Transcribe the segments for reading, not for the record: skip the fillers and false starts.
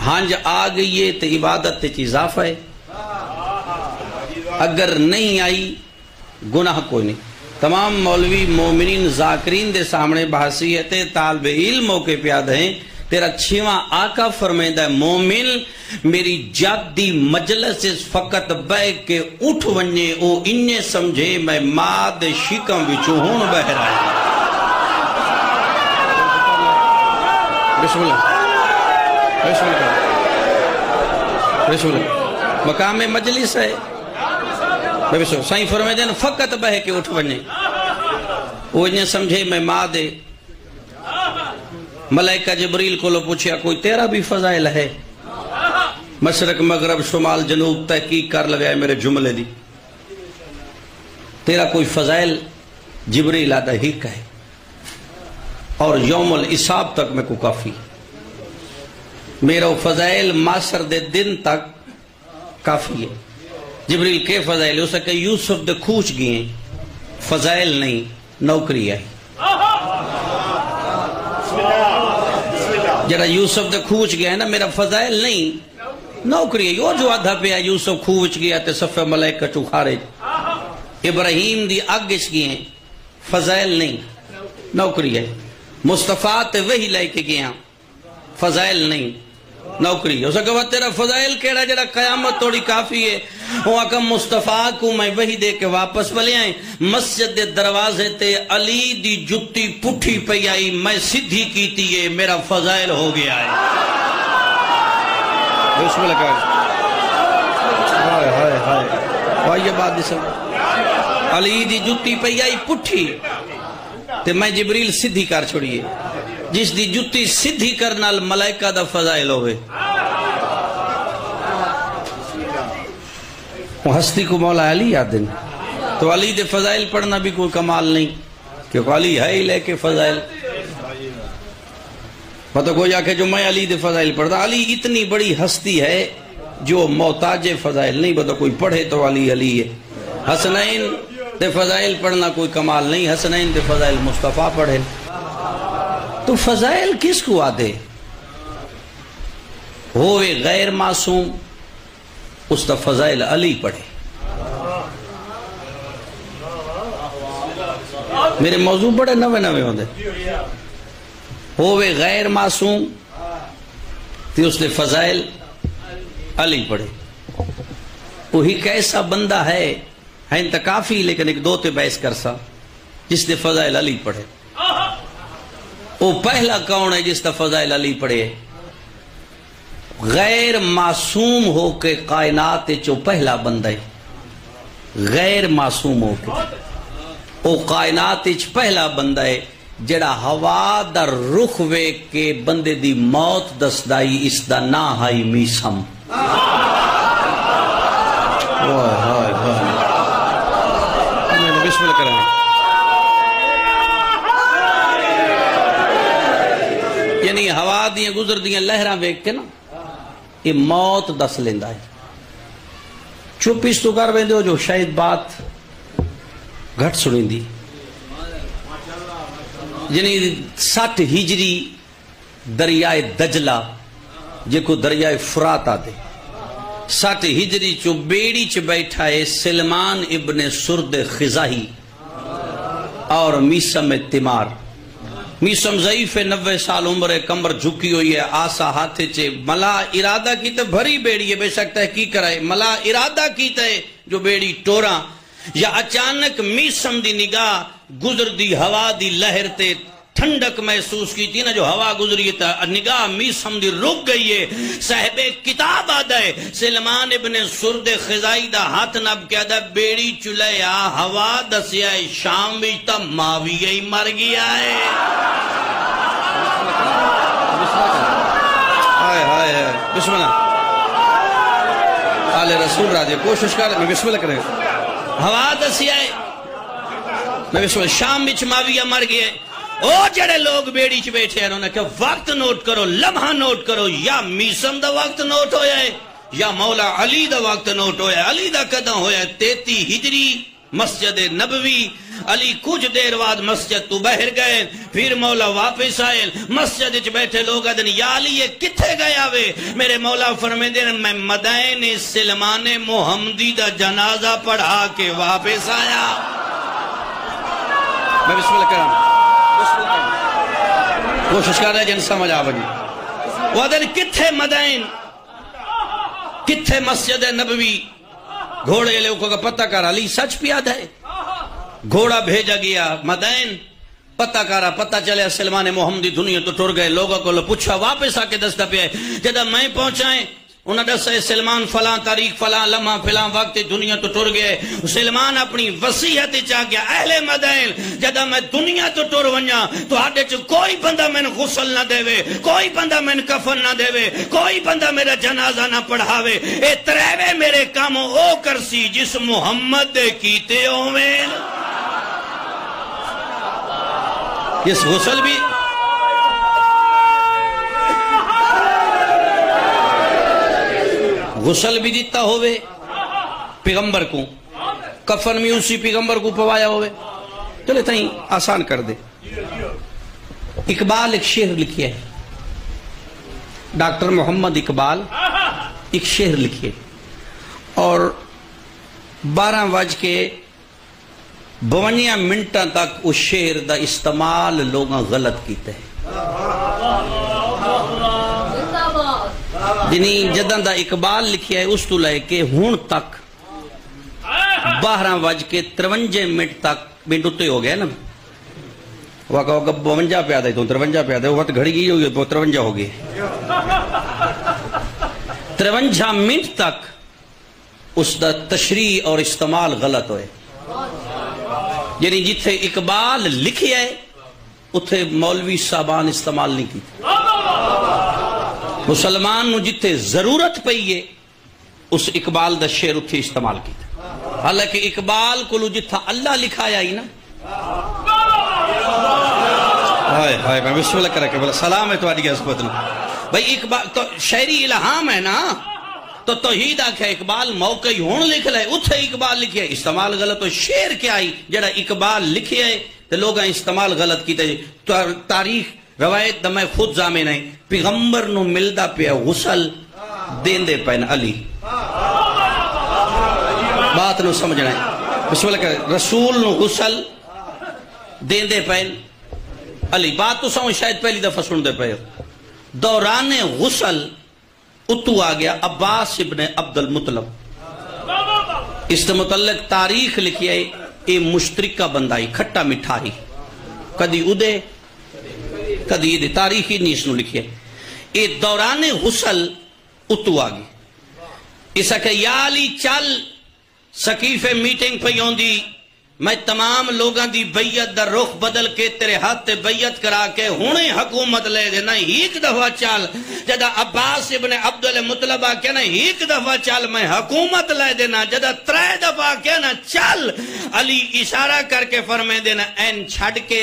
ہانج آ گئی ہے تو عبادت تے اضافہ ہے، اگر نہیں آئی گناہ کوئی نہیں۔ تمام مولوی مومنین ذاکرین دے سامنے بحثیت طالب علم ہو کے پیاد ہیں، تیرا چھواں آقا فرمیندہ ہے مومن میری جادی مجلس فقط بہ کے اٹھ ونجے او انہیں سمجھے میں ماد شکم بچوں ہون بہ رہا ہے۔ بسم اللہ بسم اللہ بسم اللہ مقام مجلس ہے، سائیں فرمیندہ ہیں فقط بہ کے اٹھ ونجے وہ انہیں سمجھے میں ماد ملائکہ جبریل کو لو پوچھیا کوئی تیرا بھی فضائل ہے؟ مشرق مغرب شمال جنوب تحقیق کر لگا ہے میرے جملے دی، تیرا کوئی فضائل؟ جبریل آدھا ہی کہے اور یوم الحساب تک میں کو کافی، میرا فضائل معاشر دے دن تک کافی ہے۔ جبریل کے فضائل ہو سکے یوسف دے کھوچ گئے فضائل نہیں نوکری آئی، جڑا یوسف دے کھوچ گیا ہے نا میرا فضائل نہیں نوکری ہے۔ یہ جو آدھا پہ یوسف کھوچ گیا تے صفحہ ملائکہ چو خارج، ابراہیم دی اگش گئے ہیں فضائل نہیں نوکری ہے، مصطفیٰ تے وہی لے کے گیا فضائل نہیں نوکری ہے۔ اسے کہا تیرا فضائل کیڑا جڑا قیامت توڑی کافی ہے؟ وہ آقا مصطفیٰ کو میں وہی دے کے واپس بلے آئیں، مسجد دے دروازے تے علی دی جتی پٹھی پہ آئی، میں سدھی کیتی ہے میرا فضائل ہو گیا ہے۔ بسم اللہ کہا ہائے ہائے ہائے وہی بات دیسا علی دی جتی پہ آئی پٹھی تے میں جبریل سدھی کر چھوڑیے، جس دی جتی سدھی کرنا ملائکہ دا فضائل ہوئے۔ وہ ہستی کو مولا علی یاد دیں تو علی دے فضائل پڑھنا بھی کوئی کمال نہیں، کیونکہ علی ہے ہی لے کے فضائل۔ پتہ کوئی آکھے جو میں علی دے فضائل پڑھتا، علی اتنی بڑی ہستی ہے جو محتاج فضائل نہیں، پتہ کوئی پڑھے تو علی علی ہے۔ حسنین دے فضائل پڑھنا کوئی کمال نہیں، حسنین دے فضائل مصطفیٰ پڑھے۔ تو فضائل کس کو آدھے؟ ہوئے غیر معصوم اس دا فضائل علی پڑھے۔ میرے موضوع بڑے نوے نوے ہوندے، ہوئے غیر معصوم تے اس دے فضائل علی پڑھے۔ وہی کیسا بندہ ہے تو کافی، لیکن ایک دو تے بحث کرسا جس دے فضائل علی پڑھے۔ وہ پہلا کون ہے جس دا فضائل علی پڑھے؟ غیر معصوم ہو کے کائنات چو پہلا بندہ ہے، غیر معصوم ہو کے وہ کائنات چ پہلا بندہ ہے جڑا ہوا دا رخ وے کے بندے دی موت دسدائی، اس دا نا ہائی میسم۔ بسم اللہ کریں یعنی ہوا دیاں گزر دیاں لہراں ویک کے نا یہ موت دس لیندہ ہے۔ چوپیس تو کر بیندے ہو جو شاید بات گھٹ سنیں دی، یعنی 60 ہجری دریائے دجلہ جے کو دریائے فرات آدھے، 60 ہجری چو بیڑی چ بیٹھا ہے سلمان ابن سرد خزاہی اور میسم تیمار۔ میسم ضعیف 90 سال عمر ہے، کمر جھکی ہوئی ہے، آسا ہاتھے چے ملا ارادہ کی تے بھری بیڑی ہے، بے شک تحقیق کرائے ملا ارادہ کی تے جو بیڑی ٹوراں یا اچانک میسم دی نگاہ گزر دی ہوا دی لہر تے ٹھنڈک محسوس کی تھی نا، جو ہوا گزری تھا نگاہ میسم دی رک گئی ہے۔ صاحب کتاب آدھا ہے سلمان ابن سرد خزائی دا ہاتھ نب کیا دا بیڑی چلے آ ہوا دسیا ہے شام بھی تا ماویہ ہی مر گیا ہے۔ بسم اللہ آل رسول راجے کوشش کر میں بسم اللہ کریں ہوا دسیا ہے میں بسم اللہ شام بچ ماویہ مر گیا ہے۔ او جڑے لوگ بیڑی چ بیٹھے ہیں انہوں نے کہا وقت نوٹ کرو، لمحہ نوٹ کرو، یا میسم دا وقت نوٹ ہویا ہے یا مولا علی دا وقت نوٹ ہویا ہے۔ علی دا قدم ہویا ہے 33 ہجری مسجد نبوی علی کچھ دیر بعد مسجد تو بہر گئے، پھر مولا واپس آئے، مسجد وچ بیٹھے لوگ آدھن یا علی یہ کتھے گیا وے؟ میرے مولا فرمیندے میں مدائن سلمان محمدی دا جنازہ پڑھا کے واپس آیا۔ میں بسم اللہ کرام کوشش کر رہا ہے جن سمجھ آ بنی۔ وہ آدھن کتھے مدائن، کتھے مسجد نبوی؟ گھوڑے لے کو پتہ کر علی سچ پیاد ہے۔ گھوڑا بھیجا گیا مدائن، پتہ کرا، پتہ چلے سلمان محمدی دنیا تو ٹر گئے۔ لوگوں کو پوچھا، واپس آ کے دستا پہ جدہ میں پہنچائیں انہوں نے دسے سلمان فلاں تاریخ فلاں لمحہ فلاں وقت دنیا تو ٹر گئے۔ سلمان اپنی وصیت چاہ گیا، اہل مدائن جدہ میں دنیا تو ٹر ونجا تو آڈے چو کوئی بندہ میں غسل نہ دے وے، کوئی بندہ میں کفن نہ دے وے، کوئی بندہ میرا جنازہ نہ پڑھاوے۔ اے تریوے میرے کام او کرسی جس محمد دے کیتے ہوئے۔ اس غسل بھی غسل بھی دیتا ہوئے پیغمبر کو، کفن میں اسی پیغمبر کو پوایا ہوئے۔ چلے تائیں آسان کر دے۔ اقبال ایک شعر لکھیا ہے، ڈاکٹر محمد اقبال ایک شعر لکھیے اور 12:52 تک اس شعر دا استعمال لوگاں غلط کیتے ہیں۔ جنہیں جدہ دا اقبال لکھیا ہے اس تو لے کے ہون تک 12:53 تک منٹ اتے ہو گئے نا، وقت 52 پہ آدھا ہے تو 53 پہ آدھا ہے، وقت گھڑی گئی ہوگی 53 ہو گئی، 53 منٹ تک اس دا تشریح اور استعمال غلط ہوئے۔ یعنی جتھے اقبال لکھیا ہے اتھے مولوی صاحبان استعمال نہیں کی۔ مسلمان نو جتھے ضرورت پئیے اس اقبال دا شعر اتھے استعمال کی۔ حالانکہ اقبال کو جتھا اللہ لکھایا ہی نا، ہائے ہائے میں بسم اللہ کرا کہ بلا سلام ہے تمہاری عصبت نو بھائی، اقبال تو شعری الہام ہے نا، تو توحید آکھا اقبال موقع ہی ہون لکھ لے، اتھے اقبال لکھیا ہے، استعمال غلط ہو۔ شعر کیا ہی جڑا اقبال لکھیا ہے تو لوگاں استعمال غلط کیتا ہے۔ تاریخ روایت دا میں خود زامن ہے، پیغمبر نو ملدا پیا غسل دین دے پین علی، بات نو سمجھنا ہے، بسم اللہ کرے، رسول نو غسل دین دے پین علی، بات تو سمجھ شاید پہلی دفعہ سن دے پے۔ دوران غسل اتو آ گیا عباس ابن عبد المطلب، اس سے متعلق تاریخ لکھی ہے، اے مشترکہ بندائی کھٹا مٹھائی، کدی ادے کدی ادے، تاریخی نہیں اس نے لکھی ہے۔ اے دوران غسل اتو آ گئی، اسا کہ یا علی چل سقیفے میٹنگ پہ ہوندی، میں تمام لوگاں دی بیعت دا رخ بدل کے تیرے ہاتھ بیعت کرا کے ہونے حکومت لے دے، نہیں ایک دفعہ چل۔ جدہ عباس ابن عبد المطلب کہنا ایک دفعہ چل میں حکومت لے دینا، جدہ 3 دفعہ کہنا چل، علی اشارہ کر کے فرمائے دینا این چھڑ کے،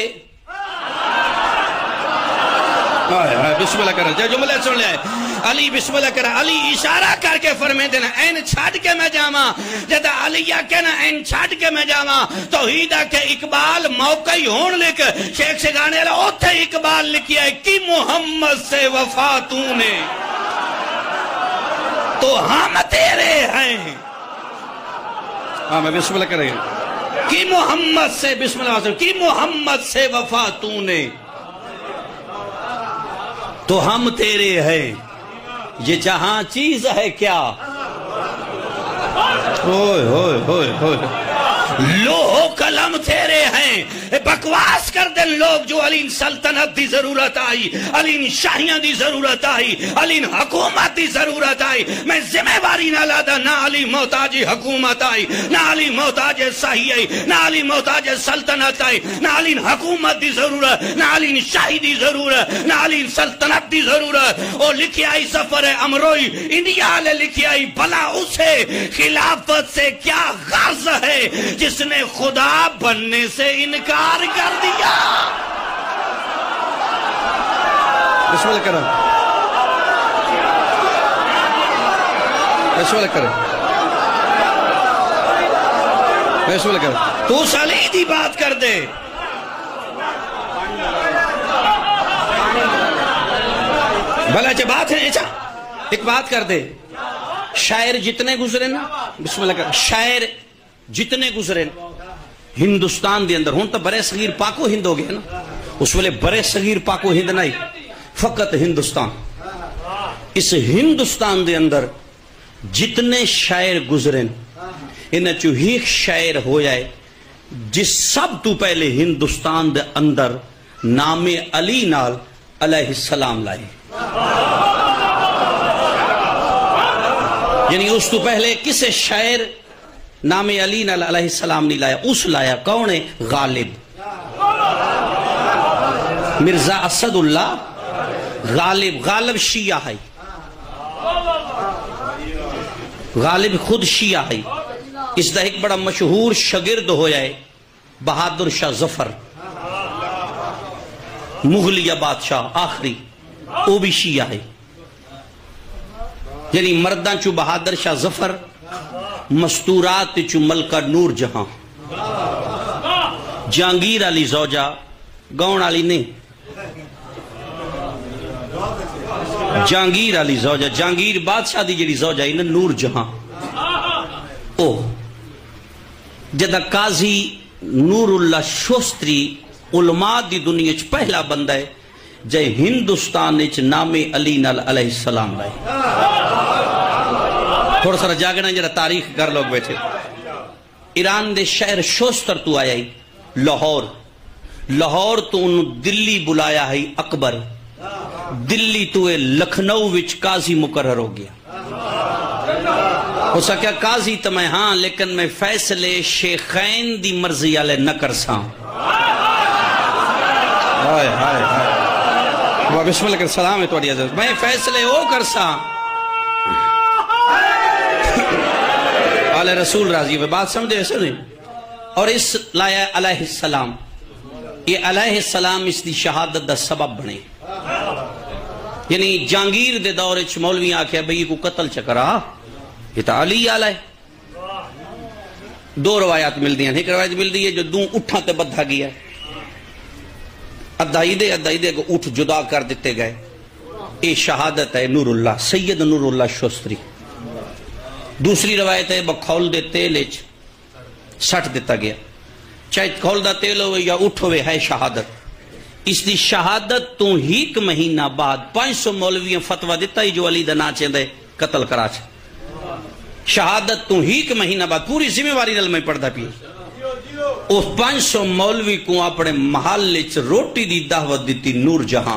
بسم اللہ کرا جو جملے سن لے، علی بسم اللہ کرا، علی اشارہ کر کے فرمائے دینا این چھڑ کے میں جاما، جدہ علیہ کہنا این چھڑ کے میں جاما، توحیدہ کہ اقبال موقع ہی ہون لکھ، شیخ سے گانے لے اوتھے اقبال لکھیا ہے کہ محمد سے وفا تو نے تو ہم تیرے ہیں، میں بسم اللہ کرے کہ محمد سے، بسم اللہ وسلم کہ محمد سے وفا تو نے تو ہم تیرے ہیں، یہ جہاں چیز ہے کیا، ہوئے ہوئے ہوئے ہوئے لوہ قلم تیرے ہیں، بکواس کر دیں لوگ جو علی سلطنت دی ضرورت آئی، علی شاہیاں دی ضرورت آئی، علی حکومت دی ضرورت آئی، میں ذمہ واری نہ لادا، نہ علی محتاج حکومت آئی، نہ علی محتاج شاہی آئی، نہ علی محتاج سلطنت آئی، نہ علی حکومت دی ضرورت، نہ علی شاہی دی ضرورت، نہ علی سلطنت دی ضرورت۔ اور لکھی آئی سفر امروئی انڈیا لے لکھی آئی، بھلا اسے خلافت سے کیا غرض ہے جس نے خدا بننے سے انکار کر دیا۔ بسم اللہ کریں، بسم اللہ کریں، بسم اللہ کر تو سالی دی بات کر دے بھلا چا بات ہے اچھا ایک بات کر دے شاعر جتنے گزرے نا بسم اللہ کر شاعر جتنے گزرے ہندوستان دے اندر ہون تو برے صغیر پاکو ہند ہو گئے نا اس ویلے برے صغیر پاکو ہند نہیں فقط ہندوستان اس ہندوستان دے اندر جتنے شاعر گزرے انہیں چو ایک شاعر ہو جائے جس سب تو پہلے ہندوستان دے اندر نام علی نال علیہ السلام لائے یعنی اس تو پہلے کسے شاعر نام علی نال علیہ السلام نہیں لایا اس لایا کون ہے غالب مرزا اسد اللہ غالب شیعہ ہے غالب خود شیعہ ہے اس دا ایک بڑا مشہور شگرد ہو جائے بہادر شاہ ظفر مغلیہ بادشاہ آخری وہ بھی شیعہ ہے یعنی مردان چو بہادر شاہ ظفر مستورات چو ملکہ نور جہاں جہانگیر علی زوجہ گون علی نہیں جہانگیر علی زوجہ جہانگیر بادشاہ دی جڑی زوجہ انہیں نور جہاں او جدہ قاضی نور اللہ شوستری علماء دی دنیا چ پہلا بندہ ہے جائے ہندوستان چ نام علی نال علیہ السلام لائے تھوڑا سارا جاگنا جرا تاریخ کر لوگ بیٹھے ایران دے شہر شوستر تو آیا ہی لاہور تو انہوں دلی بلایا ہے اکبر دلی تو لکھنؤ وچ قاضی مقرر ہو گیا ہو سکیا قاضی تو میں ہاں لیکن میں فیصلے شیخین دی مرضی والے نہ کر ساں بسم اللہ کر سلام ہے توڑی عزت میں فیصلے وہ کر ساں آل رسول راضی ہوئے بات سمجھے ایسے نہیں اور اس لایا علیہ السلام یہ علیہ السلام اس دی شہادت دا سبب بنے یعنی جہانگیر دے دور اچھ مولوی آکھے بھئی کو قتل چکرا یہ تا علی آلہ ہے دو روایات مل دیا ایک روایت مل دی ہے جو دوں اٹھا تے بدھا گیا ادھائی دے کو اٹھ جدا کر دیتے گئے یہ شہادت ہے نور اللہ سید نور اللہ شوستری دوسری روایت ہے بکھول دے تیلچ سٹ دیتا گیا چاہے کھول دا تیل ہوئے یا اٹھ ہوئے ہے شہادت اس دی شہادت تو ایک مہینہ بعد 500 مولویاں فتوہ دیتا ہی جو علی دا ناچے دے قتل کرا چھے شہادت تو ایک مہینہ بعد پوری ذمہ واری نل میں پڑھتا پی اس 500 مولوی کو اپنے محل چ روٹی دی دعوت دیتی نور جہاں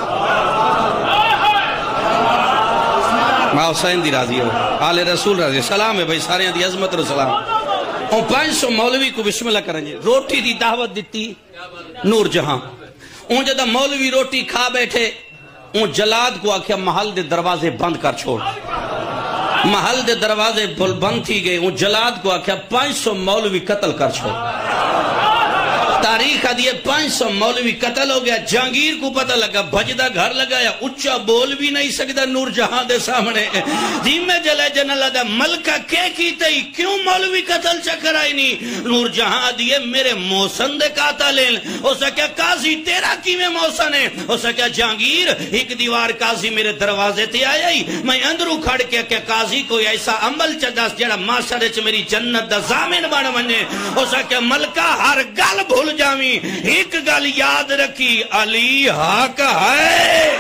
ماں حسین دی راضی ہو آل رسول راضی سلام ہے بھائی سارے دی عظمت رو سلام اور 500 مولوی کو بسم اللہ کریں روٹی دی دعوت دیتی نور جہاں اون جدہ مولوی روٹی کھا بیٹھے اون جلاد کو آکھیا محل دے دروازے بند کر چھوڑ محل دے دروازے بند تھی گئے اون جلاد کو آکھیا 500 مولوی قتل کر چھوڑ تاریخ دیئے 500 مولوی قتل ہو گیا جہانگیر کو پتہ لگا بھجدہ گھر لگایا اچھا بول بھی نہیں سکتا نور جہاں دے سامنے دھیمے جلے جنہ لگا ملکہ کیتے ہی کیوں مولوی قتل چکر آئی نہیں نور جہاں دیئے میرے موسن دے قاتلین ہو سکیا قاضی تیرا کی میں موسن ہے ہو سکیا جہانگیر ایک دیوار قاضی میرے دروازے تے آیا ہی میں اندرو کھڑ کے کہ قاضی کوئی ایسا عمل چداس جڑا معاشرے چ میری جنت دا ضامن بن بنے ہو سکیا ملکہ ہر گل بھول جامی ایک گل یاد رکھی علی حق ہے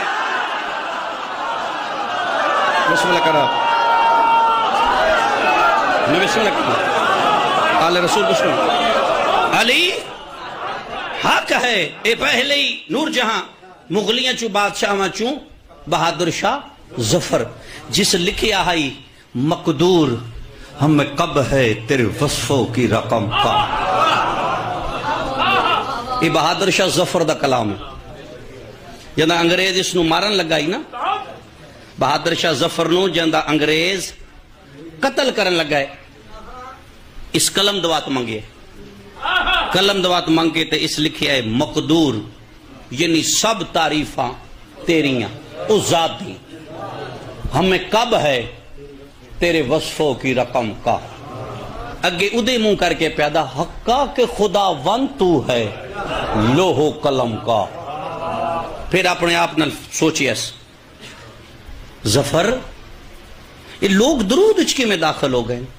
بسم اللہ کرا میں بسم اللہ کرا آل رسول بسم اللہ علی حق ہے اے پہلے ہی نور جہاں مغلیاں چو بادشاہ ماں چوں بہادر شاہ ظفر جس لکھے آئی مقدور ہمیں کب ہے تیرے وصفوں کی رقم کا یہ بہادر شاہ ظفر دا کلام ہے جندہ انگریز اس نو مارن لگائی نا بہادر شاہ ظفر نو جندہ انگریز قتل کرن لگائے اس کلم دوات منگے کلم دوات منگے تے اس لکھے ہے مقدور یعنی سب تعریفاں تیریاں اس ذات دی ہمیں کب ہے تیرے وصفوں کی رقم کا اگے ادے منہ کر کے پیدا حقا کہ خدا ون تو ہے لوہو قلم کا. پھر اپنے آپ نال سوچی ایس ظفر یہ لوگ درود اچکی میں داخل ہو گئے.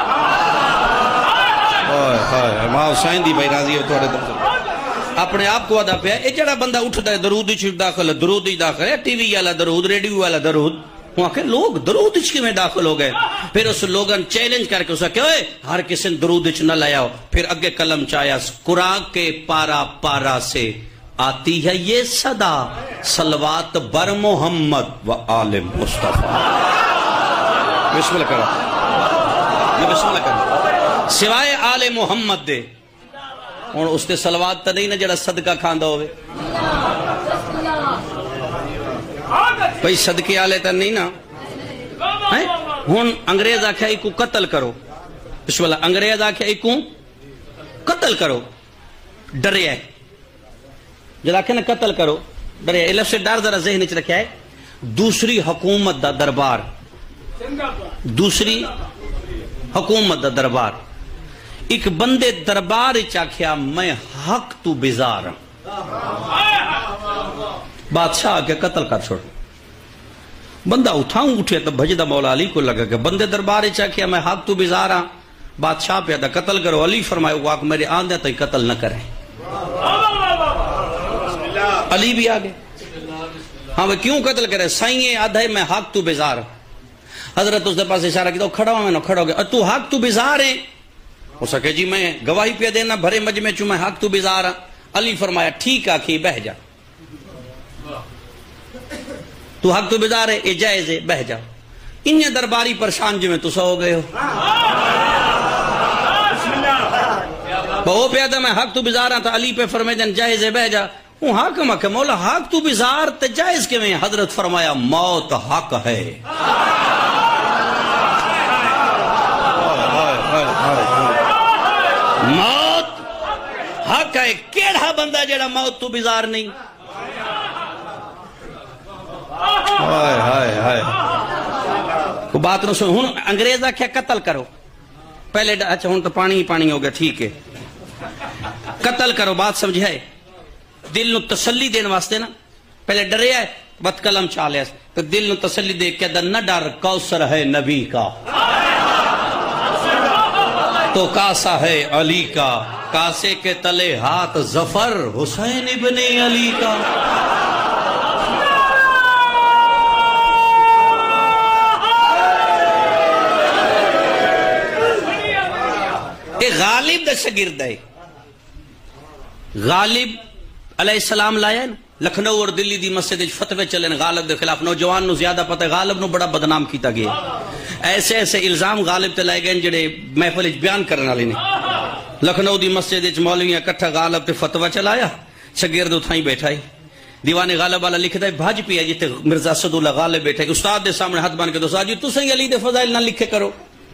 ماں حسین دی بھائی راضی ہو توڑے درد اپنے آپ کو ادا پیا. یہ جڑا بندہ اٹھتا ہے درود اچھ داخل ہے، درود اچھ داخل ہے، ٹی وی والا درود، ریڈیو والا درود. وہاں کہ لوگ درود اچھ میں داخل ہو گئے. پھر اس لوگن چیلنج کر کے اسا کہ ہر کسی نے درود اچھ نہ لیا ہو. پھر اگے قلم چایا قرآن کے پارا پارا سے آتی ہے یہ صدا صلوات بر محمد و آل مصطفیٰ. بسم اللہ کرو، یہ بسم اللہ کرو. سوائے آل محمد دے اور اس تے صلوات تا نہیں نا جڑا صدقہ کھاندہ ہوئے. بھئی صدقے آلے تا نہیں نا. ہون انگریز آکھا ایکو قتل کرو. بسم اللہ. انگریز آکھا ایکو قتل کرو. ڈرے ہے جب آکھا نا قتل کرو ڈرے ہے. لفظ سے ڈر ذرا ذہن چ رکھا ہے. دوسری حکومت دا دربار، دوسری حکومت دا دربار. ایک بندے دربار چاکھیا میں حق تو بیزار ہوں. بادشاہ کے قتل کر چھوڑ. بندہ اٹھاؤں اٹھے تو بھجدہ مولا علی کو لگا کہ بندے دربار چاکھیا میں حق تو بیزار ہوں. بادشاہ پیدا قتل کرو. علی فرمائے وہ آکھ میرے آندھے تو قتل نہ کریں. علی بھی آگے ہاں وہ کیوں قتل کرے؟ سائیں آدھے میں حق تو بیزار ہوں. حضرت اس دے پاس اشارہ کی تو کھڑا ہوں میں نہ کھڑا ہو گیا. تو حق تو بیزار ہیں؟ ہو سکے جی میں گواہی پہ دینا بھرے مجمع چوں میں حق تو بیزار ہوں. علی فرمایا ٹھیک آکھی بہ جا. تو حق تو بیزار ہے یہ جائز ہے بہ جا. انہیں درباری پریشان جو میں تو سو گئے ہو. وہ پیدا میں حق تو بیزار ہوں تو علی پہ فرمائے جن جائز ہے بہ جا. وہ حاکم ہے کہ مولا حق تو بیزار تے جائز کے میں. حضرت فرمایا موت حق ہے. موت حق ہے. کیڑا بندہ جڑا موت تو بیزار نہیں. کو بات نہ سن. ہن انگریز آکھیا قتل کرو. پہلے اچھا ہن تو پانی ہی پانی ہو گیا ٹھیک ہے قتل کرو. بات سمجھائے دل نو تسلی دین واسطے نا. پہلے ڈرے ہے بد قلم چالے تو دل نو تسلی دے کے نہ ڈر کوثر ہے نبی کا تو کاسا ہے علی کا. کاسے کے تلے ہاتھ ظفر حسین ابن علی کا. غالب دا شگرد ہے. غالب علیہ السلام لائے لکھنؤ اور دلی دی مسجد فتوے چلے غالب دے خلاف. نوجوان نو زیادہ پتہ ہے غالب نو بڑا بدنام کیتا گیا. ایسے ایسے الزام غالب تے لائے گئے جڑے محفل بیان کرنے والے نے. لکھنؤ دی مسجد مولویاں کٹھا غالب تے فتوہ چلایا. شگرد اتھائی بیٹھا ہے. دیوان غالب والا لکھتا ہے بھاج پیا جتے مرزا اسداللہ غالب بیٹھے. استاد دے سامنے ہاتھ بان کے دو ساجی تو سہی علی دے فضائل نہ لکھے کرو.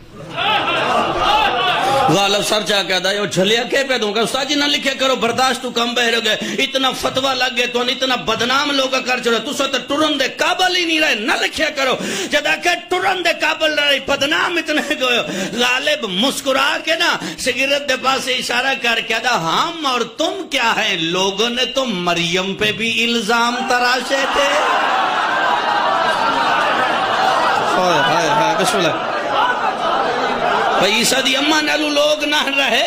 غالب سر چاہ کے آدھا جھلیا کے پہ دوں گا استاد جی نہ لکھے کرو برداشت تو کم بہر ہو گئے. اتنا فتوہ لگ گئے تو اتنا بدنام لوگا کر چھوڑا تو سو ٹرن دے قابل ہی نہیں رہے نہ لکھے کرو. جدا کہ ٹرن دے قابل رہے بدنام اتنے گئے. غالب مسکرا کے نا شگرد دے پاس اشارہ کر کے آدھا ہم اور تم کیا ہیں. لوگوں نے تو مریم پہ بھی الزام تراشے تھے. بسم اللہ. بھئی عیسیٰ دی اممہ نالو لوگ نہ رہے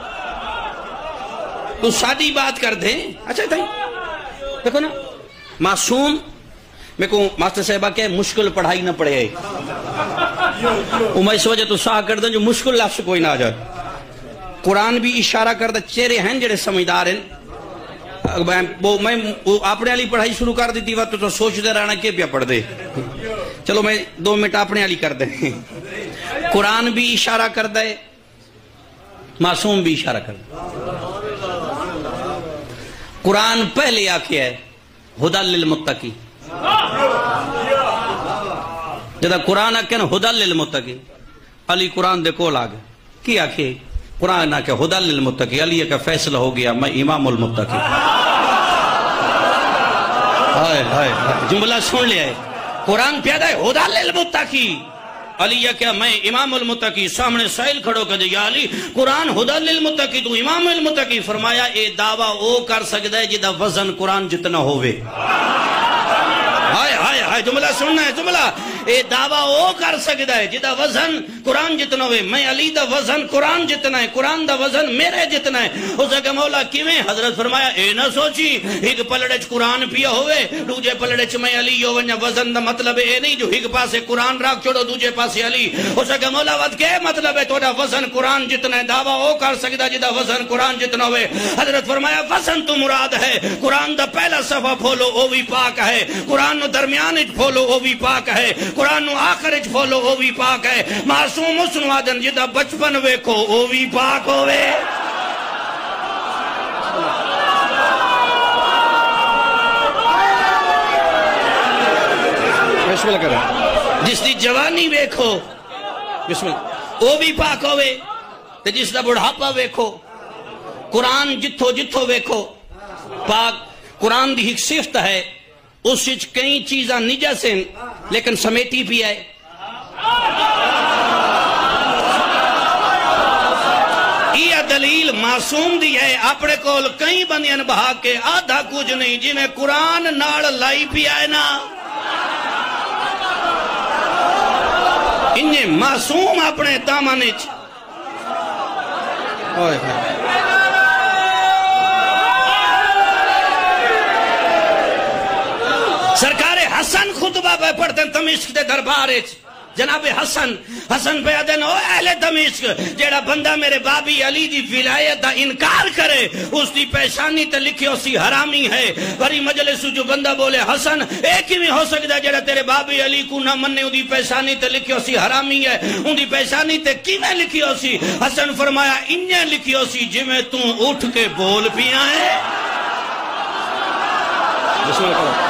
تو سادی بات کر دیں. اچھا تھا دیکھو نا معصوم میں کو ماسٹر صاحبہ کہ مشکل پڑھائی نہ پڑھے میں اس وجہ تو ساہ کر دیں جو مشکل لفظ کوئی نہ آ جائے. قرآن بھی اشارہ کر دے چہرے ہیں جڑے سمجھدار ہیں. میں اپنے والی پڑھائی شروع کر دیتی وقت تو سوچ دے رہنا کہ پیا پڑھ دے. چلو میں 2 منٹ اپنے والی کر دیں. قرآن بھی اشارہ کر دے معصوم بھی اشارہ کر دے. قرآن پہلے آکھے ہے ہدی للمتقی. جدا قرآن آکھے نا ہدی للمتقی علی قرآن دے کول آگے کی آکھے قرآن آکھے ہدی للمتقی. علی کا فیصلہ ہو گیا میں امام المتقی. جملہ سن لیا ہے. قرآن پیدا ہے ہدی للمتقی علی کیا میں امام المتقی سامنے سائل کھڑو کہ یا علی قرآن ہدی للمتقی تو امام المتقی فرمایا اے دعویٰ او کر سکتا ہے جدا وزن قرآن جتنا ہوئے ہائے ہائے ہائے جملہ سننا ہے جملہ اے دعویٰ او کر سکتا ہے جدا وزن قرآن جتنا ہوئے میں علی دا وزن قرآن جتنا ہے قرآن دا وزن میرے جتنا ہے اسے کہ مولا کیویں حضرت فرمایا اے نہ سوچی ایک پلڑچ قرآن پیا ہوئے دوجے پلڑچ میں علی ہو ونجا وزن دا مطلب اے نہیں جو ایک پاسے قرآن راک چھوڑو دوجے پاسے علی اسے کہ مولا ود کے مطلب ہے توڑا وزن قرآن جتنا ہے دعویٰ او کر سکتا جدا وزن قرآن جتنا ہوئے حضرت فرمایا وزن تو مراد ہے قرآن دا پہلا صفحہ پھولو او بھی پاک ہے قرآن نو درمیان اچ پھولو او بھی پاک ہے قرآن نو آخر اچ پھولو او بھی پاک ہے معصوم اسنو آدن جدا بچپن ویکھو او بھی پاک ہوئے بسم اللہ کریں جس دی جوانی ویکھو بسم اللہ او بھی پاک ہوئے تے جس دا بڑھاپا ویکھو قرآن جتھو جتھو ویکھو پاک قرآن دی ایک صفت ہے اس وچ کئی چیزاں نجس ہیں لیکن سمیٹی بھی ہے یہ دلیل معصوم دی ہے اپنے کول کئی بندیاں بہا کے آدھا کچھ نہیں جی میں قرآن ناڑ لائی بھی آئے نا انہیں معصوم اپنے دامانے سرکار حسن خطبہ پہ پڑھتے ہیں دمشق دے دربارے جناب حسن پہ آدھے نا او اہل دمشق جیڑا بندہ میرے بابی علی دی ولایت دا انکار کرے اس دی پیشانی تے لکھی اسی حرامی ہے بری مجلس جو بندہ بولے حسن ایک ہی میں ہو سکتا جیڑا تیرے بابی علی کو نہ مننے ان دی پیشانی تے لکھی اسی حرامی ہے ان دی پیشانی تے کی میں لکھی اسی حسن فرمایا انہیں لکھی اسی جی میں توں اٹھ کے بول پیا ہے بسم اللہ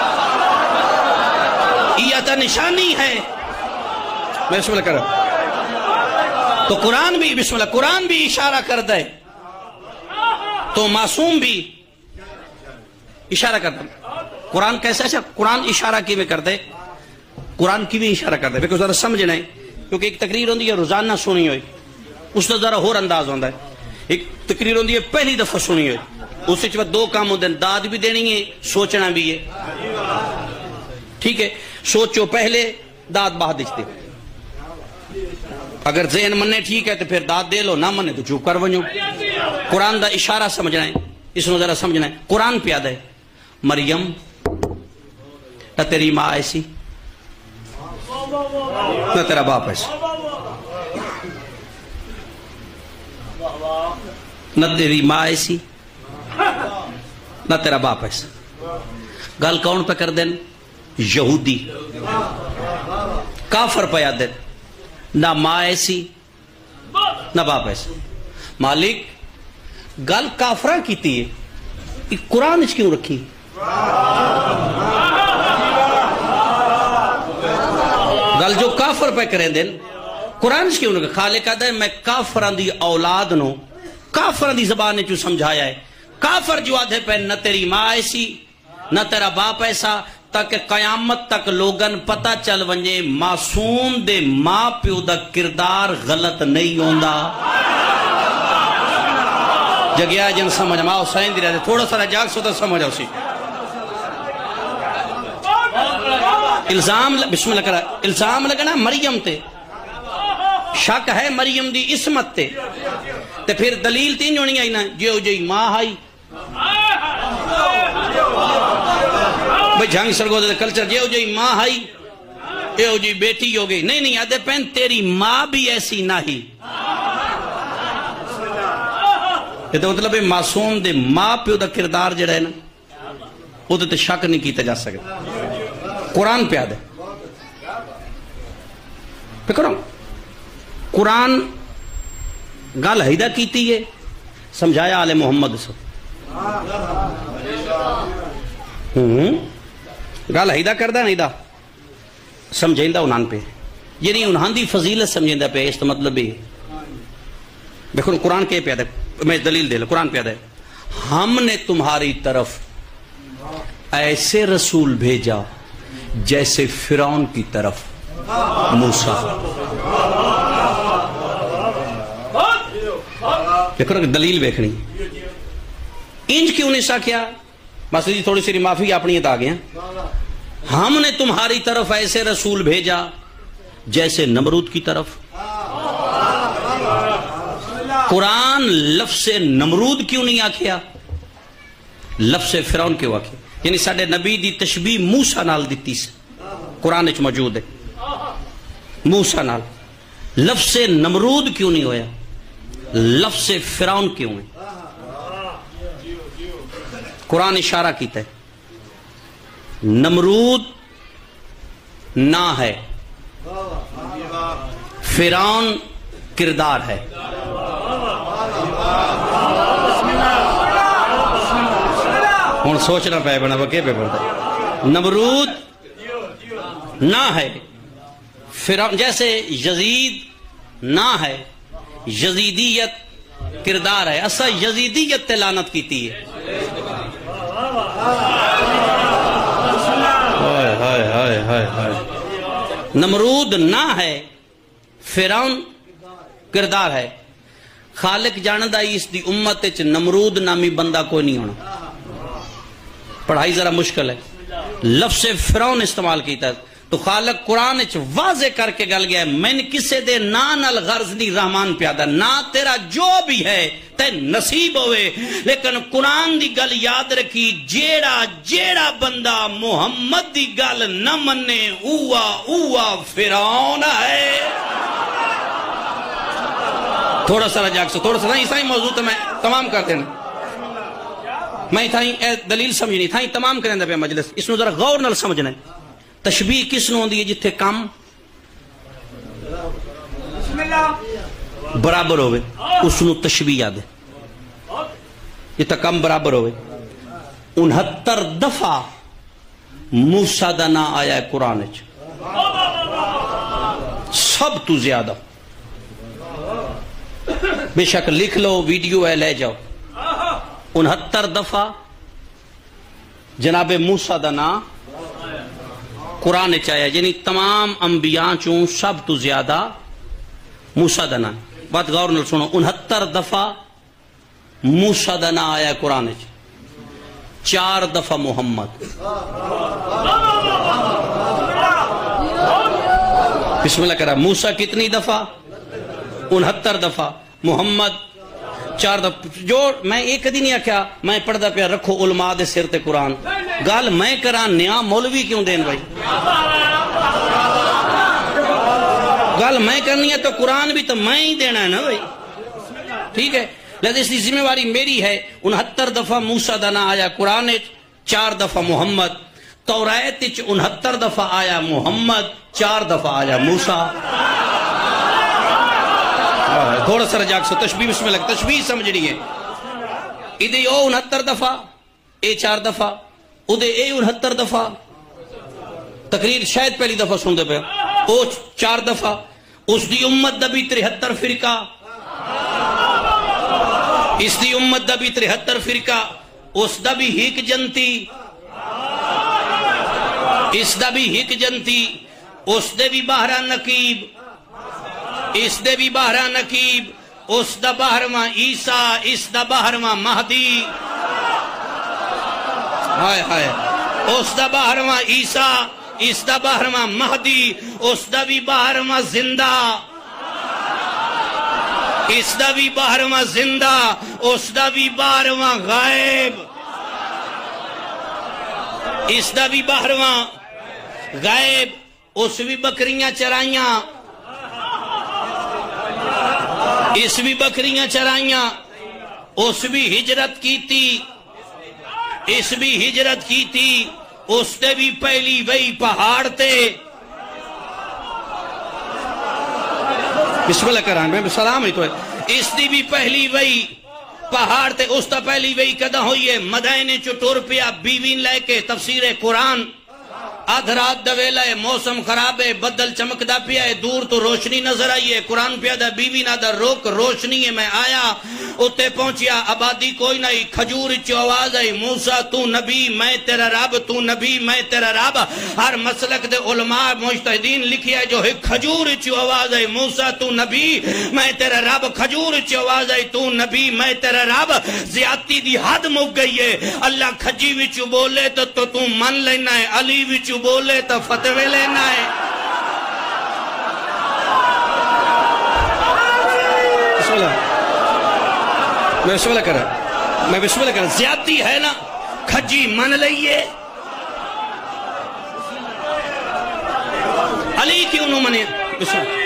یہ تا نشانی ہے میں بسم اللہ کر تو قرآن بھی بسم اللہ قرآن بھی اشارہ کر دے تو معصوم بھی اشارہ کر دے قرآن کیسا ہے قرآن اشارہ کی میں کر دے قرآن کی بھی اشارہ کر دے بیکو ذرا سمجھنا ہے کیونکہ ایک تقریر ہوندی ہے روزانہ سنی ہوئی اس تو ذرا اور انداز ہوندہ ہے ایک تقریر ہوندی ہے پہلی دفعہ سنی ہوئی اس سے دو کام ہوندے ہیں داد بھی دینی ہے سوچنا بھی ہے ٹھیک ہے سوچو پہلے داد بعد دیکھتے اگر ذہن مننے ٹھیک ہے تو پھر داد دے لو نہ مننے تو چوپ کر ونجو قرآن دا اشارہ سمجھنا ہے اس نے ذرا سمجھنا ہے قرآن پیادہ ہے مریم نہ تیری ماں ایسی نہ تیرا باپ ایسی نہ تیری ماں ایسی نہ تیرا باپ ایسا گل کون پہ کر دین یہودی کافر پہ یاد دین نہ ماں ایسی نہ باپ ایسا مالک گل کافرہ کیتی ہے قرآن اس کیوں رکھی گل جو کافر پہ کریں دین قرآن اس کیوں رکھی خالق آدھے میں کافران دی اولاد نو کافران دی زبان نے جو سمجھایا ہے کافر جو آدھے پہ نہ تیری ماں ایسی نہ تیرا باپ ایسا تاکہ قیامت تک لوگن پتہ چل ونجے معصوم دے ماں پیو دا کردار غلط نہیں ہوندا جگیا جن سمجھ ماں حسین دی رہتے تھوڑا سارا جاگ سو تو سمجھ اسی الزام بسم اللہ کرا الزام لگنا مریم تے شک ہے مریم دی اسمت تے پھر دلیل تین جونی آئی نا جو جی ماں آئی بھئی جھنگ سرگو دے کلچر جو جی ماں آئی جو جی بیٹی ہو گئی نہیں آدھے پہن تیری ماں بھی ایسی نہ ہی یہ تو مطلب معصوم دے ماں پیو دا کردار جڑا ہے نا وہ تو شک نہیں کیتا جا سکتا قرآن پہ آدھے پکڑو قرآن گل حیدہ کیتی ہے سمجھایا آل محمد سے گل حیدہ کردہ نہیں دا سمجھائندہ انہاں پہ یعنی انہاں دی فضیلت سمجھائندہ پہ اس مطلب بھی دیکھو قرآن کے پہ آدھے میں دلیل دے لوں قرآن پہ آدھے ہم نے تمہاری طرف ایسے رسول بھیجا جیسے فرعون کی طرف موسیٰ. دیکھو دلیل دیکھنی انج کیوں نہیں سا کیا. ماسٹر جی تھوڑی سی معافی اپنی آ گیا. ہم نے تمہاری طرف ایسے رسول بھیجا جیسے نمرود کی طرف. قرآن لفظ نمرود کیوں نہیں آکھیا, لفظ فرعون کیوں آکھیا؟ یعنی ساڈے نبی دی تشبیہ موسیٰ نال دتی سی, قرآن وچ موجود ہے. موسیٰ نال لفظ نمرود کیوں نہیں ہویا, لفظ فرعون کیوں ہے؟ قرآن اشارہ کیتا ہے نمرود نہ ہے, فرعون کردار ہے. ہوں سوچنا پہ بنا وہ کہ پہ پڑتا ہے. نمرود نہ ہے, فرعون جیسے یزید نہ ہے, یزیدیت کردار ہے. اسا یزیدیت تے لعنت کیتی ہے. نمرود نہ ہے, فرعون کردار ہے. خالق جاندہ اس دی امت وچ نمرود نامی بندہ کوئی نہیں ہونا. پڑھائی ذرا مشکل ہے, لفظ فرعون استعمال کیتا ہے تو خالق قرآن وچ واضح کر کے گل گیا ہے میں کسے دے نا نال غرض نہیں رحمان پیادا نا, تیرا جو بھی ہے تے نصیب ہوئے. لیکن قرآن دی گل یاد رکھی, جیڑا بندہ محمد دی گل نہ منے اوہ فرعون ہے. تھوڑا سا جاگ سے تھوڑا سا ایسا ہی موضوع تو میں تمام کر دینا. میں تھا دلیل سمجھنی تھا تمام کریں پہ مجلس. اس نو ذرا غور نال سمجھنا ہے. تشبیح کس نو ہوندی ہے جتھے کم برابر ہوئے اس نو تشبیح یاد ہے. جتھے کم برابر ہوئے. 69 دفعہ موسیٰ دا نا آیا ہے قرآن وچ, سب تو زیادہ. بے شک لکھ لو, ویڈیو ہے لے جاؤ. 69 دفعہ جناب موسیٰ دا نا قرآن چاہیا, یعنی تمام انبیاء چوں سب تو زیادہ موسیٰ دا نا. بات غور نال سنو, 69 دفعہ موسیٰ دا نا آیا قرآن چ, 4 دفعہ محمد. بسم اللہ کرا. موسیٰ کتنی دفعہ؟ 69 دفعہ. محمد 4 دفعہ. جو میں ایک کدی نہیں آکھیا میں پڑھدا پیا رکھو علماء دے سر تے قرآن. گل میں کراں نیا مولوی کیوں دین بھائی؟ گل میں کرنی ہے تو قرآن بھی تو میں ہی دینا ہے نا بھائی. ٹھیک ہے, لہذا اس کی ذمہ داری میری ہے. 69 دفعہ موسیٰ دا نا آیا قرآن, 4 دفعہ محمد. توریت 69 دفعہ آیا محمد, 4 دفعہ آیا موسیٰ. تھوڑا سا جاگ سو تشبیح بسم اللہ تشبیح سمجھنی ہے. ادھے او 69 دفعہ, اے 4 دفعہ, ادھے اے 69 دفعہ. تقریر شاید پہلی دفعہ سن دے پہ, او 4 دفعہ. اس دی امت دا بھی 73 فرقہ, اس دی امت دا بھی 73 فرقہ. اس دا بھی ہک جنتی, اس دا بھی ہک جنتی. اس دے بھی 12 نقیب, اس دے بھی 12 نقیب. اس دا 12واں عیسیٰ, اس دا 12واں مہدی. ہائے ہائے. اس دا 12واں عیسیٰ, اس دا 12واں مہدی. اس دا بھی 12واں زندہ, اس دا بھی 12واں زندہ. اس دا بھی 12واں غائب, اس دا بھی 12واں غائب. اس بھی بکریاں چرائیاں, اس بھی بکریاں چرائیاں. اس بھی ہجرت کی تھی, اس بھی ہجرت کی تھی. اس نے بھی پہلی وہی پہاڑ تے. بسم اللہ کران میں سلام ہی تو ہے. اس دی بھی پہلی وہی پہاڑ تے. اس تا پہلی وہی کدہ ہوئی ہے مدینے چو ٹور پیا بیوین لے کے تفسیر قرآن. آدھ رات دا ویلا ہے، موسم خراب ہے، بدل چمکدا پیا ہے، دور تو روشنی نظر آئی ہے، قرآن پیا دا بیوی نا دا روک روشنی ہے، میں آیا اتے پہنچیا، آبادی کوئی نہیں، کھجور چو آواز آئی، موسیٰ تو نبی میں تیرا رب، تو نبی میں تیرا رب۔ ہر مسلک دے علماء مجتہدین لکھیا ہے جو ہے کھجور چو آواز آئی، موسیٰ تو نبی میں تیرا رب، کھجور چو آواز آئی، تو نبی میں تیرا رب۔ زیادتی دی حد مک گئی ہے، اللہ کھجی وچو بولے تو من لینا ہے، علی وچو بولے تو فتوے لینا ہے۔ بسم اللہ، میں بسم اللہ کر رہا، زیادتی ہے نا، کھجی من لئیے، علی کیوں نو منے؟ بسم اللہ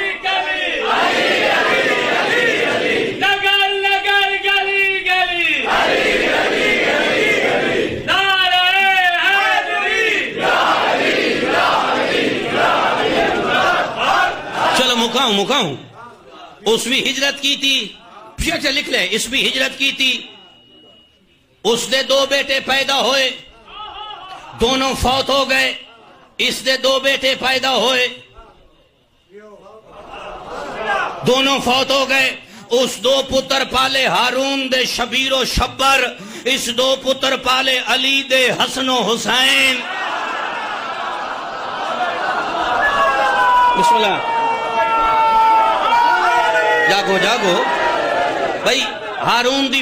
مکاؤں اس بھی ہجرت کی تھی، پیچھے لکھ لے، اس بھی ہجرت کی تھی، اس دے دو بیٹے پیدا ہوئے، دونوں فوت ہو گئے، اس دے دو بیٹے پیدا ہوئے، دونوں فوت ہو گئے، اس دو پتر پالے ہارون دے شبیر و شبر، اس دو پتر پالے علی دے حسن و حسین۔ بسم اللہ، جاگو بھئی، ہارون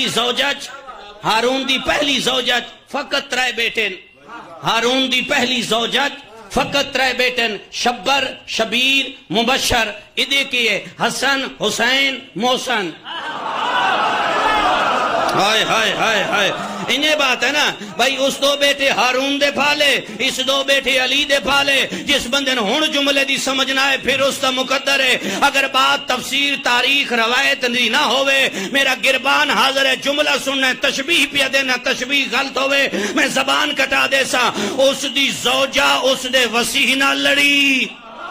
دی پہلی زوجت فقط ترے بیٹن، ہارون دی پہلی زوجت فقط ترے بیٹن، شبر، شبیر، مبشر، ادھے کیے حسن، حسین، محسن۔ ہائے ہائے ہائے ہائے، انہیں بات ہے نا بھائی، اس دو بیٹے ہارون دے پھالے، اس دو بیٹے علی دے پھالے، جس بندے نے ہون جملے دی سمجھنا ہے پھر اس کا مقدر ہے، اگر بات تفسیر تاریخ روایت نہ ہوئے، میرا گربان حاضر ہے، جملہ سننا ہے، تشبیح پیا دینا، تشبیح غلط ہوئے میں زبان کٹا دے سا۔ اس دی زوجہ اس دے وسیح نہ لڑی،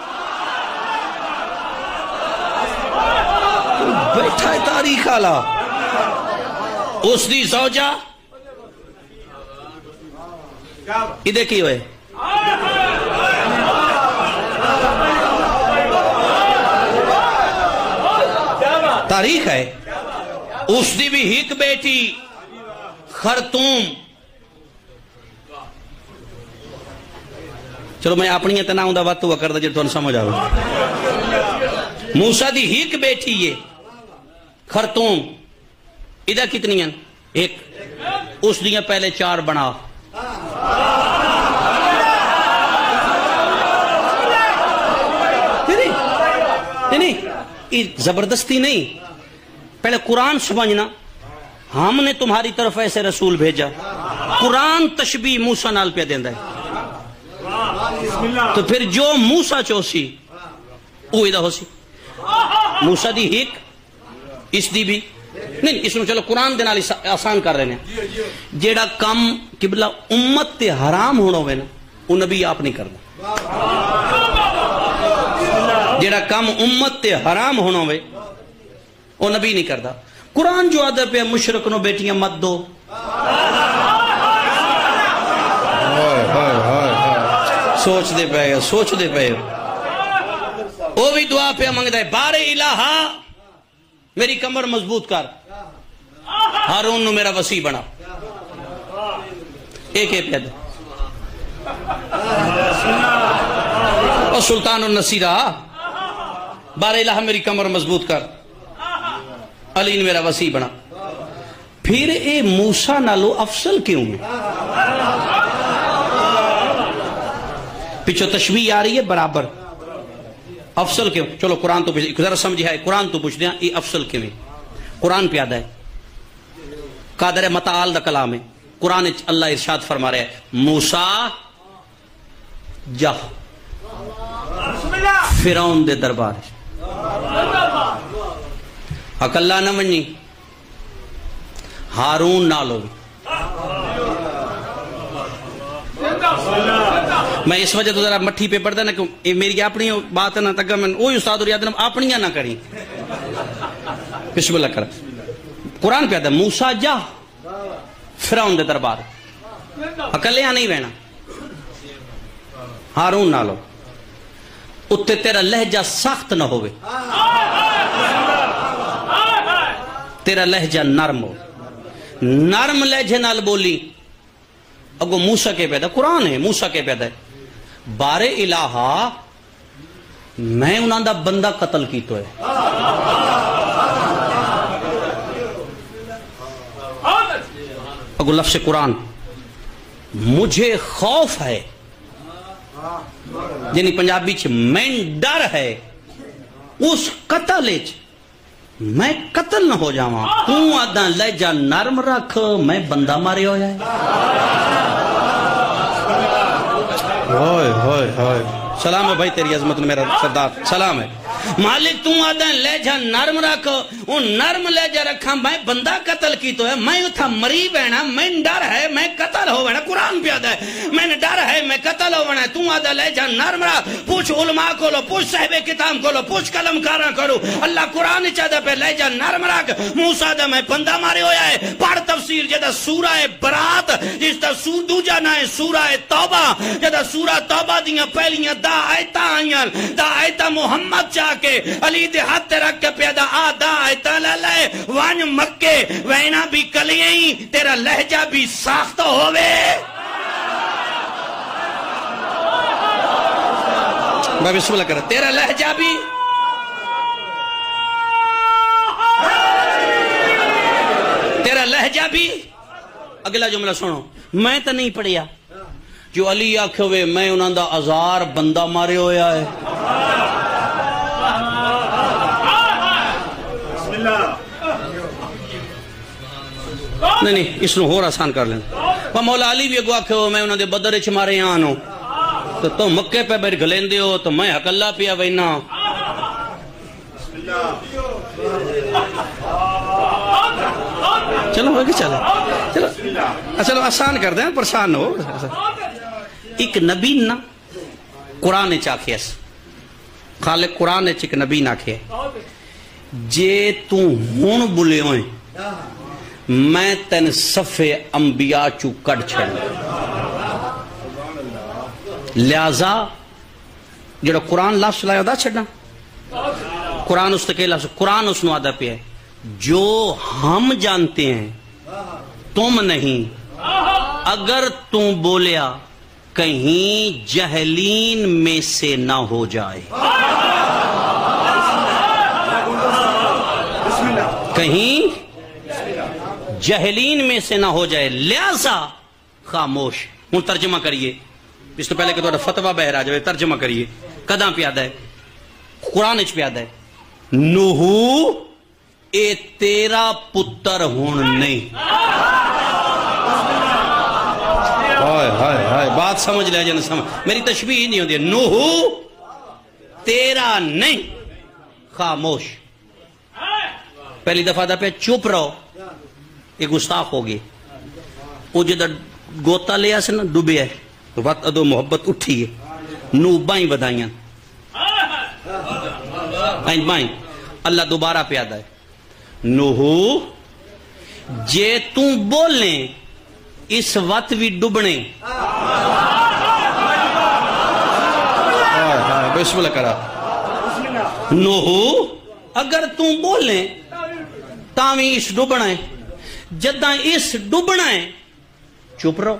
بیٹھا ہے تاریخ آلہ، اس دی زوجہ ادھے کی ہوئے، تاریخ ہے، اس دی بھی ہک بیٹی خرطوم۔ چلو میں اپنی اتنا ہوں دا بات تو کر دا جب تو سمجھ آؤ۔ موسیٰ دی ہک بیٹی یہ خرطوم، ادھا کتنی ہیں؟ ایک، اس دیا پہلے چار بنا، نہیں زبردستی نہیں، پہلے قرآن سمجھنا، ہم نے تمہاری طرف ایسے رسول بھیجا، قرآن تشبیح موسیٰ نال پہ دیندہ ہے، تو پھر جو موسیٰ چوسی وہ ادھا ہو سی، موسیٰ دی ہک، اس دی بھی نہیں، اس میں چلو قرآن دے نال آسان کر رہے ہیں، جیڑا کم قبلہ امت تے حرام ہونا ہوئے نا، وہ نبی آپ نہیں کرنا، جیڑا کم امت تے حرام ہونا ہوئے وہ نبی نہیں کرتا۔ قرآن جو آدھر پہ مشرک نو بیٹیاں مت دو، سوچ دے پہ وہ بھی دعا پہ منگتا ہے، بار الہا میری کمر مضبوط کر، ہارون نو میرا وسیع بنا، ایک پیدا اور سلطان النصیرہ، بار الہ میری کمر مضبوط کر، علی نے میرا وسیع بنا۔ پھر اے موسیٰ نالو افضل کیوں ہے؟ پیچھو تشبیہ آ رہی ہے برابر، افضل کیوں؟ چلو قرآن تو ذرا سمجھے ہے، قرآن تو پوچھ دیا یہ افضل کیوں ہے؟ قرآن پیادہ ہے، قادر متعال دا کلام ہے، قرآن اللہ ارشاد فرما رہے ہیں، موسیٰ جا فرعون دے دربار، اکلا نہ منی، ہارون نالو۔ میں اس وجہ تو ذرا مٹھی پہ پڑھتا نا کہ میری اپنی بات نہ تک میں وہی استاد اور یاد اپنیاں نہ کری، بسم اللہ کر۔ قرآن پہ آتا ہے موسیٰ جا فرعون دے دربار، اکلیاں نہیں بہنا، ہارون نالو اتے تیرا لہجہ سخت نہ ہوئے، تیرا لہجہ نرم ہو، نرم لہجے نال بولی. اگو موسیٰ کے پیدا قرآن ہے، موسیٰ کے پیدا ہے بارے الہا میں انہاں دا بندہ قتل کی تو ہے. اگو لفظ قرآن مجھے خوف ہے، یعنی پنجابی چ میں ڈر ہے اس قتل چ میں قتل نہ ہو جاواں. تو آدھا لہجہ نرم رکھ میں بندہ مارے ہو جائے. ہوئے ہوئے ہوئے سلام ہے بھائی تیری عظمت میرا سردار سلام ہے. مالک تو آدھا لہجہ نرم رکھ، ان نرم لہجہ رکھا میں بندہ قتل کی تو ہے، میں اتھا مری بینا میں ڈر ہے میں قتل ہو بینا. قرآن پیادا ہے میں ڈر ہے میں قتل ہو بینا. تو آدھا لہجہ نرم رکھ. پوچھ علماء کو لو، پوچھ صاحب کتاب کو لو، پوچھ قلم کاراں کرو. اللہ قرآن چاہتا پہ لہجہ نرم رکھ. موسیٰ دا میں بندہ مارے ہویا ہے. پڑھ تفسیر جدہ سورہ برات جس دا دوجا نہ ہے سورہ توبہ، جدہ سورہ توبہ دیاں پہلیاں دا آیتاں آئیاں، دا آیتاں محمد چاہ کے علی دے ہاتھ رکھ کے پیدا آدھا آیتاں لے وان مکے وینا بھی کلیئیں تیرا لہجہ بھی ساخت ہوئے. میں بسم اللہ کر رہا تیرا لہجہ بھی تیرا لہجہ بھی. اگلا جملہ سنو میں تو نہیں پڑھیا جو علی آکھے ہوئے میں انہاں دا ہزار بندہ مارے ہویا ہے. نہیں اس نو اور آسان کر لیں. مولا علی بھی اگو آکھے ہو میں انہوں نے بدر اچھ مارے یہاں آنو تو مکے پہ بیٹھ گلیں دے ہو تو میں حق اللہ پیا وینا. چلو ہوگی چلو آسان کر دیں پریشان ہو. ایک نبی نا قرآن چاکھے اس خالق قرآن ایک نبی ناکھے جے تو ہون بلے ہوئیں میں تین صفے انبیاء چو کٹ چھڑ. لہذا جڑا قرآن لفظ لائے دا چھڑنا قرآن اس تکے لفظ قرآن اس نو آدھا پہ ہے جو ہم جانتے ہیں تم نہیں، اگر تم بولیا کہیں جہلین میں سے نہ ہو جائے. کہیں جہلین میں سے نہ ہو جائے لہذا خاموش. ہوں ترجمہ کریے اس تو پہلے کہ تھوڑا فتوہ بہر آ جائے. ترجمہ کریے کداں پیادہ ہے قرآن اچ پیادہ ہے نوح اے تیرا پتر ہون نہیں. بات سمجھ لے جن سمجھ میری تشبیہ نہیں ہوتی. نوح تیرا نہیں خاموش. پہلی دفعہ دا پہ چپ رہو یہ گستاخ ہوگی. وہ جدہ گوتا لیا سے نا ڈوبے ہے تو بات ادو محبت اٹھی ہے. نو بائیں بدائیاں بائیں اللہ دوبارہ پیادہ ہے نوح جے توں بولیں اس وقت بھی ڈبنے. بسم اللہ کرا. نوح اگر توں بولیں تاویں اس ڈبنا ہے جداں اس ڈبنا ہے چپ رہو.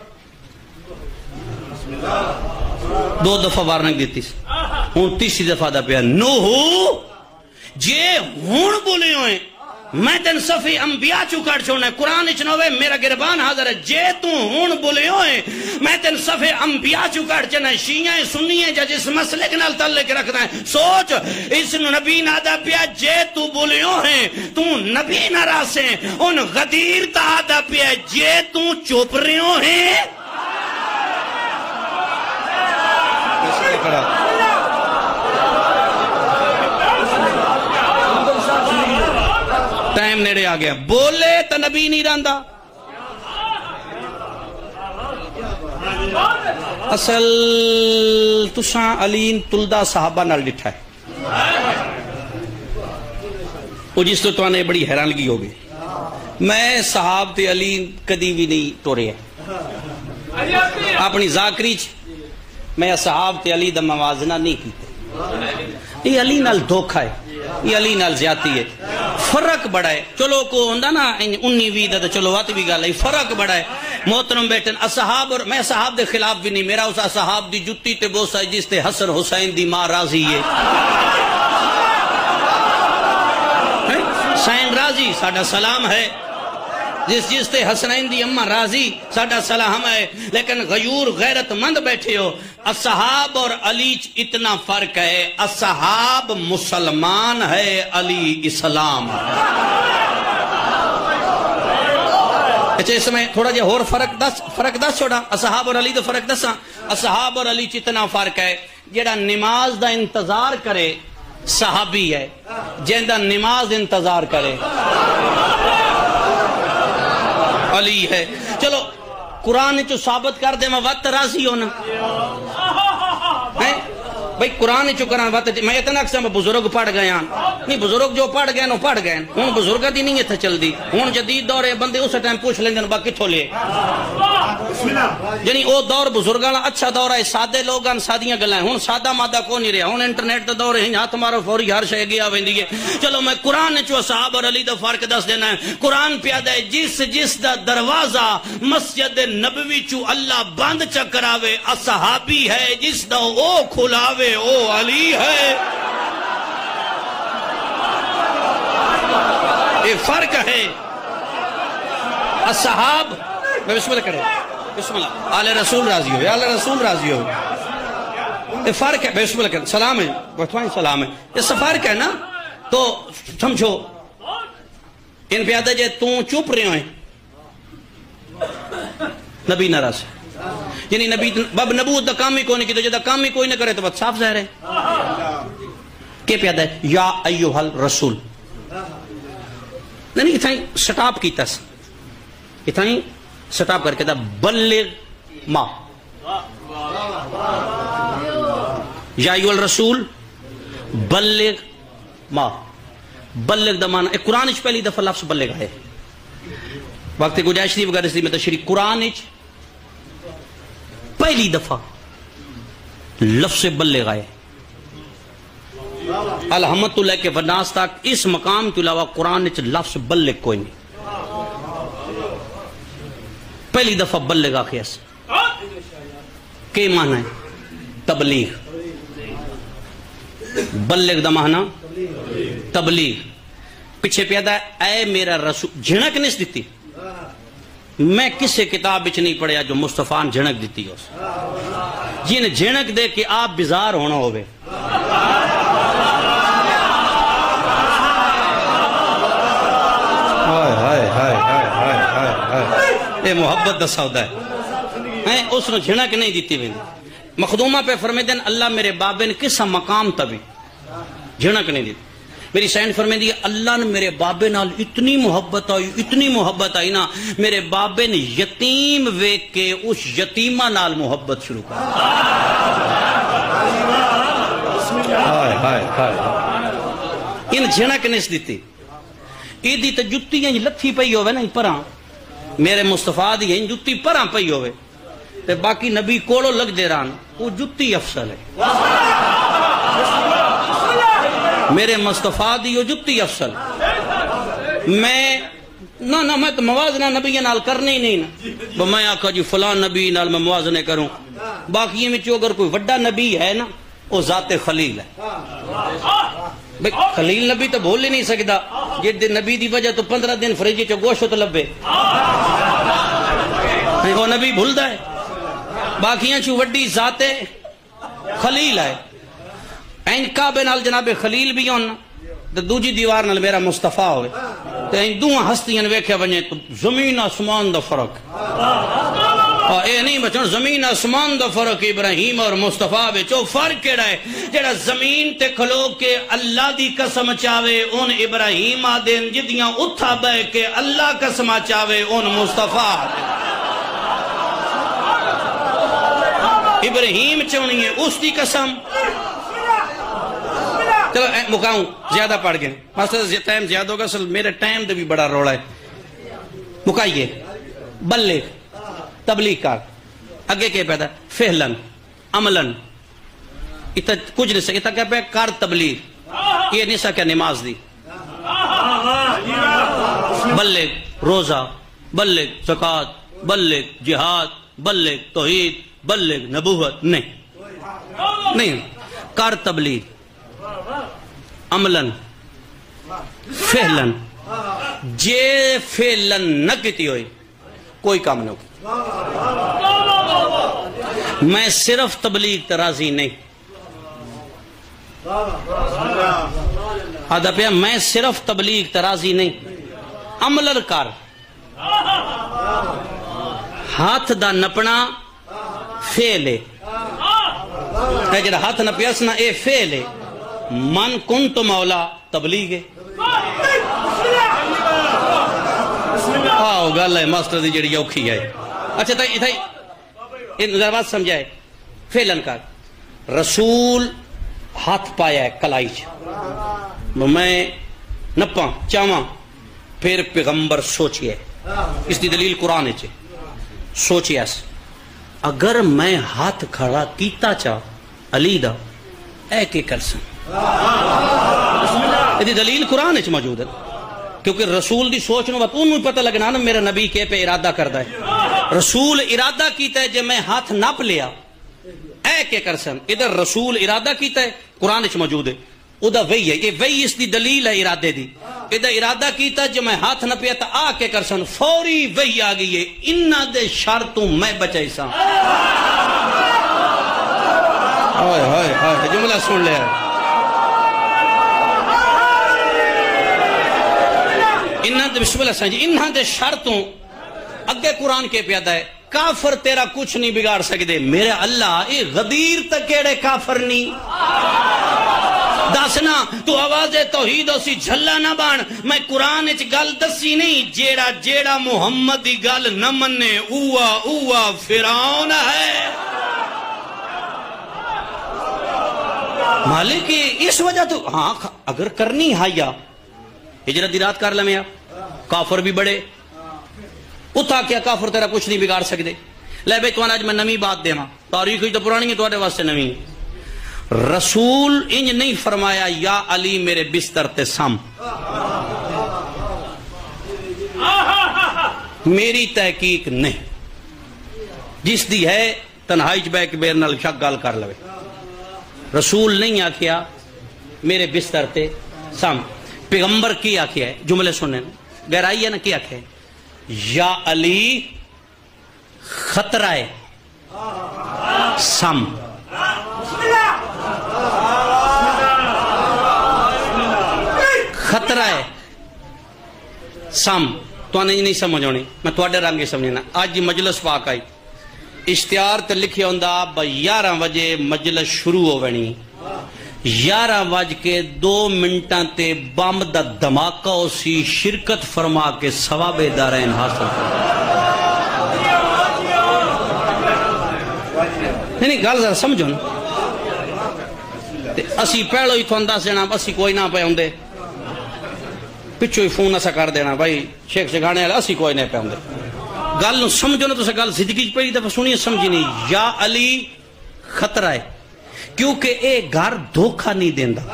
دو دفعہ وارننگ دیتی ہوں تیسری دفعہ دا پیا نوح جے ہون بولے ہوئے میں تین صفی انبیاء چکڑ چھوڑنا ہے. قرآن اچنوے میرا گربان حاضر ہے جے تو ہون بولے ہوئے میں تین صفی انبیاء چکڑ چھوڑنا ہے. شیعہ سنی ہے جس مسئلے کے نال تعلق رکھنا ہے. سوچ اس نبی نادا پیا جے تو بولے ہوئے تو نبی نہ راسیں ان غدیر تا آدھا پیا جے تو چوپ رہے ہوئے. ٹائم نیڑے آ گیا بولے تو نبی نہیں رہندا. اصل تساں علین تلدہ صحابہ نال ڈٹھا ہے وہ جس تو نے بڑی حیرانگی ہو گئی. میں صحاب تے علین کدی بھی نہیں ٹورے ہے اپنی ذاکری میں اصحاب تے علی دا موازنہ نہیں کیتے، یہ علی نال دھوکھا ہے، یہ علی نال زیادتی ہے، فرق بڑا ہے۔ چلو کو ہوندا نا 19-20 دا چلو وات بھی گل ہے، فرق بڑا ہے۔ محترم بیٹھن اصحاب، اور میں اصحاب دے خلاف بھی نہیں، میرا اس اصحاب دی جتی تے بوسا ہے جس تے حسن حسین دی ماں راضی ہے، حسین راضی ساڈا سلام ہے، جس تے حسنین دی اماں راضی ساڈا سلام ہے۔ لیکن غیور غیرت مند بیٹھے ہو، اصحاب اور علی اتنا فرق ہے، اصحاب مسلمان ہے، علی اسلام ہے۔ اچھا اس میں تھوڑا جہا اور فرق دس چھوڑا، اصحاب اور علی دا فرق دساں۔ اصحاب اور علی اتنا فرق ہے، جیڑا نماز دا انتظار کرے صحابی ہے، جیندہ نماز انتظار کرے علی ہے۔ چلو قرآن چو ثابت کر دے میں وقت راضی ہونا بھئی، قرآن چو کران وقت میں اتنا اکثر میں بزرگ پڑھ گئے ہیں، نہیں بزرگ جو پڑھ گئے ہیں وہ پڑھ گئے ہیں، ہون بزرگہ دی نہیں اتھا چل دی، ہون جدید دور ہے بندے اس ٹائم پوچھ لیں دن با کتھو لے، یعنی وہ دور بزرگاں اچھا دور ہے، سادے لوگ ہیں، سادیاں گلائیں، ہون سادہ مادہ کو نہیں رہا، ہون انٹرنیٹ دا دور ہے، ہاتھ مارو فوری ہر شے گیا ویندی ہے۔ چلو میں قرآن چو اصحاب اور علی دا فرق دس دینا ہے۔ قرآن پیادہ ہے جس دا دروازہ مسجد نبوی چو اللہ بند چکراوے اصحابی ہے، جس دا او کھلاوے او علی ہے۔ یہ فرق ہے۔ اصحاب میں بسم اللہ کرے، بسم اللہ، آل رسول راضی ہوئے، آل رسول راضی ہوئے، یہ فرق ہے۔ بسم اللہ کرے، سلام ہے، بہتوائیں سلام ہے، یہ فرق ہے نا۔ تو سمجھو ان پیادہ جے توں چوپ رہے ہوئے نبی ناراض ہے، یعنی نبی بب نبوت دا کام ہی کوئی نہیں کی، تو جدہ کام ہی کوئی نہ کرے تو بات صاف ظاہر ہے۔ کہ پیادہ ہے یا ایوہ الرسول، نہیں اتھائیں سٹاپ کیتا سا، اتھائیں سٹاپ کر کے دا بلغ ما، یا ایوہ الرسول بلغ ما، بلغ دا معنی قرآن اچھ پہلی دفعہ لفظ بلغ ہے، وقت گجائش شریف وغیرہ اس لیے میں تشریح قرآن اچھ پہلی دفعہ لفظ بلغ آئے، الحمد اللہ کے وناس تک اس مقام کے علاوہ قرآن اچھ لفظ بلغ کوئی نہیں، پہلی دفعہ بلغ آخیس کہ معنی ہے تبلیغ، بلغ دا معنی تبلیغ۔ پچھے پیادہ ہے اے میرا رسول، جھنک نہیں دیتی، میں کسے کتاب بچ نہیں پڑھیا جو مصطفیٰ نے جھنک دیتی ہو، جن جھنک دے کہ آپ بیزار ہونا ہوئے، اے محبت دا سودہ ہے، اس نے جھنک نہیں دیتی ہوئی۔ مخدومہ پہ فرمائے دن اللہ میرے بابے نے کسا مقام تبھی جھنک نہیں دیتی۔ میری سینڈ فرمائے دی اللہ نے میرے بابے نال اتنی محبت آئی نا، میرے بابے نے یتیم ویک کے اس یتیمہ نال محبت شروع کر، ان جھنک نہیں دیتی۔ ایدی تا جتی ہیں لتھی پئی ہوئے نا پرہاں، میرے مصطفیٰ دی ہیں جتی پرہاں پئی ہوئے، تے باقی نبی کوڑو لگ دے رہا وہ جتی افضل ہے، میرے مصطفیٰ دی وہ جتی افضل، میں میں تو موازنہ نبی نال کرنے ہی نہیں نا، میں آکھا جی فلان نبی نال میں موازنے کروں، باقی میں چو اگر کوئی وڈا نبی ہے نا وہ ذات خلیل ہے، بھئی خلیل نبی تو بھول ہی نہیں سکتا، جد نبی دی وجہ تو 15 دن فریجی چو گوشت لبے، وہ نبی بھول دا ہے، باقیاں چو وڈی ذات خلیل ہے، این کعبے نال جناب خلیل بھی ہونا، تو دوجی دیوار نال میرا مصطفیٰ ہوئے، تو این دوہاں ہستیاں ویکھے بنجے تو زمین آسمان دا فرق، اے نہیں بچن زمین آسمان دا فرق ابراہیم اور مصطفیٰ بچو فرق کیڑا ہے، جڑا زمین تے کھلو کے اللہ دی قسم چاہوے ان ابراہیم آدین، جدیاں اتھا بے کے اللہ قسم چاہوے ان مصطفیٰ آدین، ابراہیم چونی ہے اس دی قسم۔ چلو مکاؤں زیادہ پڑھ گئے، ماسٹر ٹائم زیادہ ہوگا، اصل میرے ٹائم دے بھی بڑا روڑا ہے، مکائیے بلغ تبلیغ کار، اگے کے پیدا فہلن عملاً اتنا کچھ نہیں سکتا کیا پہ کر تبلیغ یہ نہیں سکیا نماز دی بلغ روزہ بلغ زکوٰۃ بلغ جہاد بلغ توحید بلغ نبوت نہیں کر تبلیغ عملاً فعلاً جے فعلاً نہ کیتی ہوئی کوئی کام نہ ہو میں صرف تبلیغ ترازی نہیں آدھا پیا میں صرف تبلیغ ترازی نہیں عمل کر ہاتھ دا نپنا فعل ہے جڑا ہاتھ نپیاسنا اے فعل ہے من کن تو مولا تبلیغ ہے آؤ گل ہے ماسٹر دی جڑی اوکھی ہے اچھا تھا ذرا بات سمجھائے فعلن کر رسول ہاتھ پایا ہے کلائی میں نپاں چاواں پھر پیغمبر سوچئے اس دی دلیل قرآن ہے سوچئے اگر میں ہاتھ کھڑا کیتا چاہ علی دا اے کے کرسن یہ دی دلیل قرآن ہے موجود ہے کیونکہ رسول دی سوچ نو بات انہوں پتہ لگنا نا میرا نبی کے پہ ارادہ کردہ ہے رسول ارادہ کیتا ہے جب میں ہاتھ ناپ لیا اے کے کرسن ادھر رسول ارادہ کیتا ہے قرآن اچھ موجود ہے ادھا وہی ہے یہ وہی اس دی دلیل ہے ارادے دی ادھا ارادہ کیتا ہے جب میں ہاتھ نہ پیا تا آ کے کرسن فوری وہی آگئی ہے انہ دے شرطوں میں بچائی سا جملہ سن لے بسم اللہ سنجی انہاں دے شرطوں اگے قرآن کے پیادہ ہے کافر تیرا کچھ نہیں بگاڑ سکتے میرے اللہ اے غدیر تک کیڑے کافر نہیں دسنا تو آواز توحید اسی جھلا نہ بان میں قرآن اچ گل دسی نہیں جیڑا محمد دی گل نہ منے اوہ فرعون ہے مالک اس وجہ تو ہاں اگر کرنی ہایا ہجرت دی رات کر لمیا کافر بھی بڑے اتھا کیا کافر تیرا کچھ نہیں بگاڑ سکتے لے بھئی تو آج میں نمی بات دے ماں تاریخ ہی تو پرانی ہے تو آنے واسطے نمی رسول انج نہیں فرمایا یا علی میرے بستر تے سام میری تحقیق نہیں جس دی ہے تنہائی چبے کے بیر نال شک گال کر لوے رسول نہیں آکھیا میرے بستر تے سام پیغمبر کی آکھیا ہے جملے سننے گہرائی ہے نا کی آکھیا ہے یا علی خطرہ ہے سم خطرہ ہے سم تو نہیں سمجھ ہونی میں تو رنگ سمجھنا آج مجلس پاک آئی اشتہار تے لکھے ہوندہ 11 بجے مجلس شروع ہو بنی 11:02 تے بم دا دھماکہ اسی شرکت فرما کے ثواب دارین حاصل نہیں گل ذرا سمجھو نا اسی پہلو ہی تو انداز دینا اسی کوئی نہ پہ ہوندے پچھو ہی فون ایسا کر دینا بھائی شیخ شگانے والے اسی کوئی نہیں پہ ہوندے گل نو سمجھو نا تو سے گل زندگی پہلی دفعہ سنیے سمجھی نہیں یا علی خطرہ ہے کیونکہ اے گھر دھوکہ نہیں دیندہ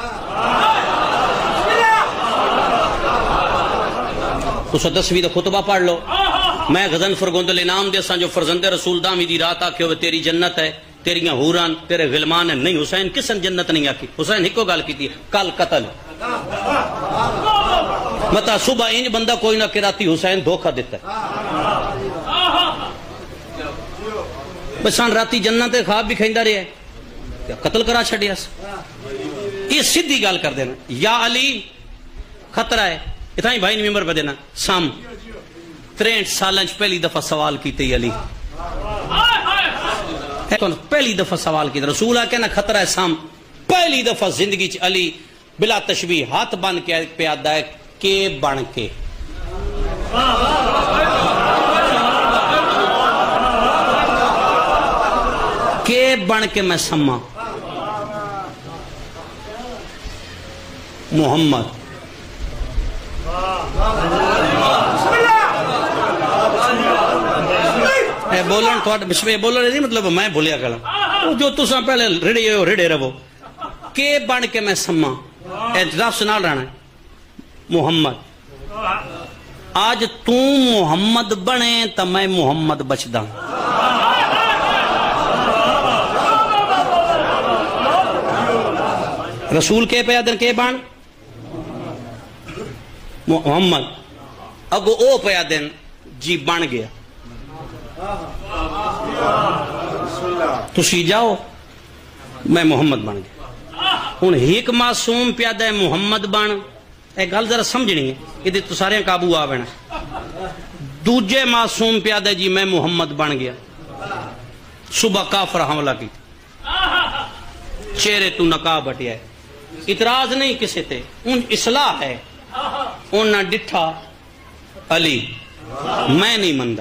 تو سو 10ویں دا خطبہ پڑھ لو میں غزن فرگوندل انعام دے سان جو فرزند رسول دامی دی رات آکے ہوئے تیری جنت ہے تیریاں حوران تیرے غلمان ہیں نہیں حسین کسن جنت نہیں آکی حسین ہی کو گال کی تھی کل قتل مطا صبح انج بندہ کوئی نہ کراتی حسین دھوکہ دیتا ہے بسان راتی جنت خواب بھی کھیندہ رہے ہیں قتل کرا چھڑیا یہ سیدھی گال کر دینا یا علی خطرہ ہے اتنا ہی بھائی نے ممبر پہ دینا سام 63 سالنچ پہلی دفعہ سوال کیتے ہی علی پہلی دفعہ سوال کیتے رسول آکے نا خطرہ ہے سام پہلی دفعہ زندگی چ علی بلا تشبیح ہاتھ بن کے پیادہ ہے کہ بن کے کہ بن کے میں سما محمد اے بولن تو بسم بولن نہیں مطلب میں بھولیا کلا جو تساں پہلے ریڑے ہو ریڑے رہو کے بن کے میں سما اے لفظ نال رہنا محمد آج تو محمد بنے تا میں محمد بچدا رسول کے پیادن کے بان محمد اگو او پیادن جی بن گیا تسی جاؤ میں محمد بن گیا ہن ایک معصوم پیادہ ہے محمد بن اے گل ذرا سمجھنی ہے یہ تو سارے قابو آ بینا دوجے معصوم پیادہ جی میں محمد بن گیا صبح کافر حملہ کی چہرے تو نقاب ہٹیا ہے اعتراض نہیں کسی تے ان اصلاح ہے انہاں ڈٹھا علی میں نہیں مندہ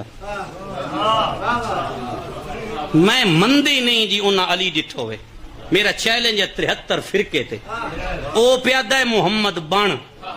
میں مندی نہیں جی انہاں علی ڈٹھو ہوئے میرا چیلنج ہے 73 فرقے تے او پیادہ ہے محمد بن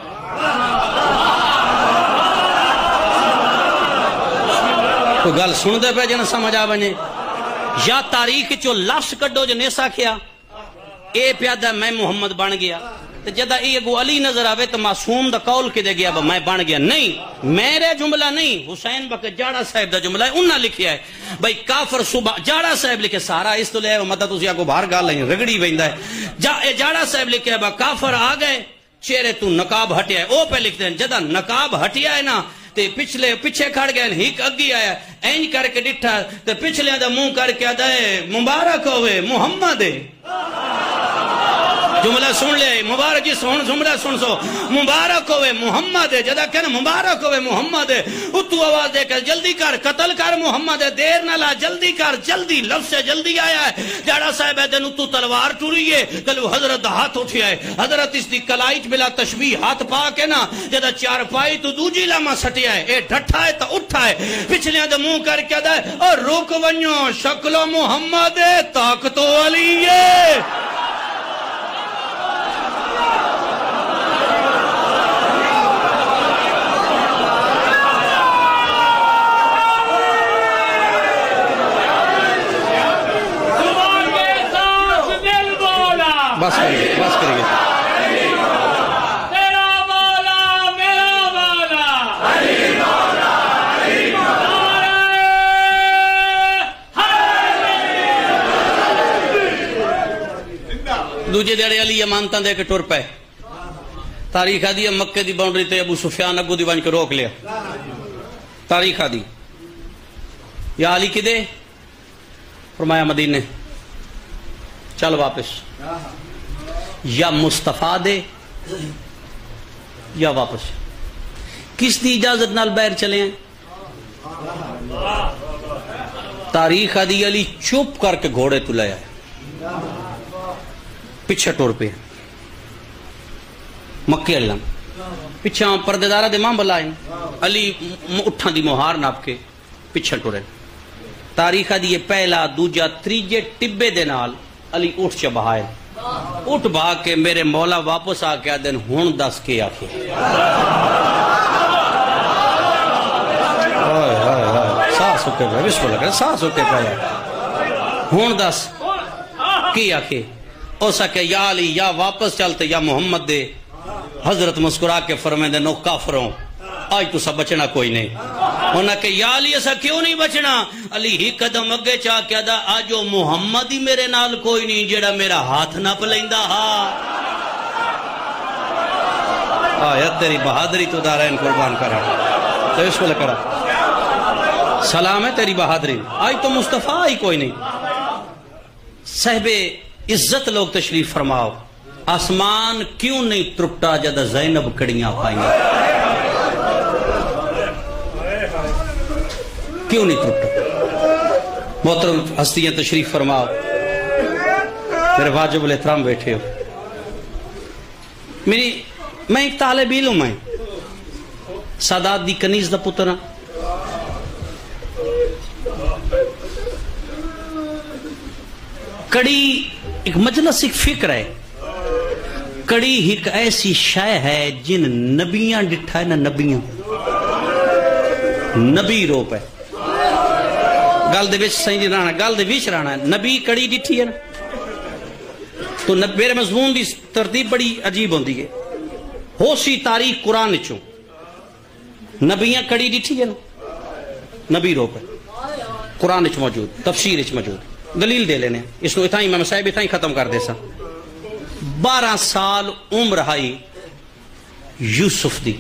تو گل سن دے پہ جن سمجھ آ بنے یا تاریخ چو لفظ کڈو جو نیسا کیا اے پیادہ میں محمد بن گیا جدہ یہ گو علی نظر آوے تو معصوم دا قول کے دے گیا با میں بن گیا نہیں میرے جملہ نہیں حسین بک جاڑا صاحب دا جملہ ہے انہاں لکھیا ہے بھئی کافر صبح جاڑا صاحب لکھے سارا اس تو لے مدد اسی آگو باہر گال لیں رگڑی بہندہ ہے جاڑا صاحب لکھے با کافر آگئے چہرے تو نقاب ہٹیا ہے او پہ لکھتے ہیں جدہ نقاب ہٹیا ہے نا تے پچھے کھڑ گئے ہیک اگی آیا اینج کر کے ڈٹھا تے پچھلے دا منہ کر کے آدھا ہے مبارک ہوئے محمد ہے جملہ سن لے مبارک جی جملہ سن سو مبارک ہوئے محمد ہے جدہ کہنا مبارک ہوئے محمد ہے اتو آواز دے کر جلدی کر قتل کر محمد ہے دیر نہ لا جلدی کر جلدی لفظ سے جلدی آیا ہے جاڑا صاحب ہے دن اتو تلوار ٹوری ہے کلو حضرت ہاتھ اٹھیا ہے حضرت اس دی کلائچ بلا تشبیح ہاتھ پا کے نا جدہ چار پائی تو دوجی لامہ سٹیا ہے اے ڈھٹا ہے تو اٹھا ہے پچھلے دے منہ کر کے دے اور روک ونیو شکل محمد ہے طاقت علی ہے بس کریے میرا مولا میرا مولا علی مولا علی مولا دوجے دیڑے علی امانتاں دے کے ٹر پے تاریخ آدھی ہے مکے دی باؤنڈری تے ابو سفیان اگو دی بن کے روک لیا تاریخ آدھی یا علی کی دے فرمایا مدینے چل واپس یا مصطفیٰ دے یا واپس کس دی اجازت نال باہر چلے ہیں تاریخ آدھی علی چپ کر کے گھوڑے تو لے آئے پیچھے ٹور پہ مکے علم پیچھے پردیدارہ دے ماں بلائیں علی اٹھاں دی مہار ناپ کے پیچھے ٹورے تاریخ آدھی یہ پہلا دوجہ تریجے ٹبے دے نال علی اٹھ چا بہائے اٹھ بہا کے میرے مولا واپس آ کے دن ہون دس کے آکھے ساہ سکے پہ بسم اللہ کرے ساہ سکے پہ ہون دس کی آکھے او سکے یا علی یا واپس چلتے یا محمد دے حضرت مسکرا کے فرمائیں دے نو کافروں آج تو سب بچنا کوئی نہیں انہاں کہ یا علی ایسا کیوں نہیں بچنا علی ہی قدم اگے چاہ کیا دا آجو محمد ہی میرے نال کوئی نہیں جیڑا میرا ہاتھ نہ پلائندہ آیت تیری بہادری تو دارین قربان کرا تو اس کو لے کرا سلام ہے تیری بہادری آج تو مصطفیٰ ہی کوئی نہیں صاحب عزت لوگ تشریف فرماؤ آسمان کیوں نہیں ترپٹا جدہ زینب کڑیاں پائیں کیوں نہیں ترپٹا محترم ہستیاں تشریف فرماؤ میرے واجب الاحترام بیٹھے ہو میں ایک طالب علم ہوں سادات دی کنیز دا پترہ کڑی ایک مجلس ایک فکر ہے کڑی ایک ایسی شے ہے جن نبیاں ڈٹھا ہے نا نبیاں نبی روپ ہے گل دے وچ صحیح نہیں رہنا، گل دے وچ رہنا ہے. نبی کڑی ڈٹھی ہے نا، تو میرے مضمون دی ترتیب بڑی عجیب ہوندی ہے. ہو سی تاریخ قرآن چوں نبیاں کڑی ڈٹھی ہے نا، نبی رو پہ قرآن چ موجود، تفسیر چ موجود. دلیل دے لینے اس کو اتھائی امام صاحب اتھائی ختم کر دے سا. 12 سال عمر ہائی یوسف دی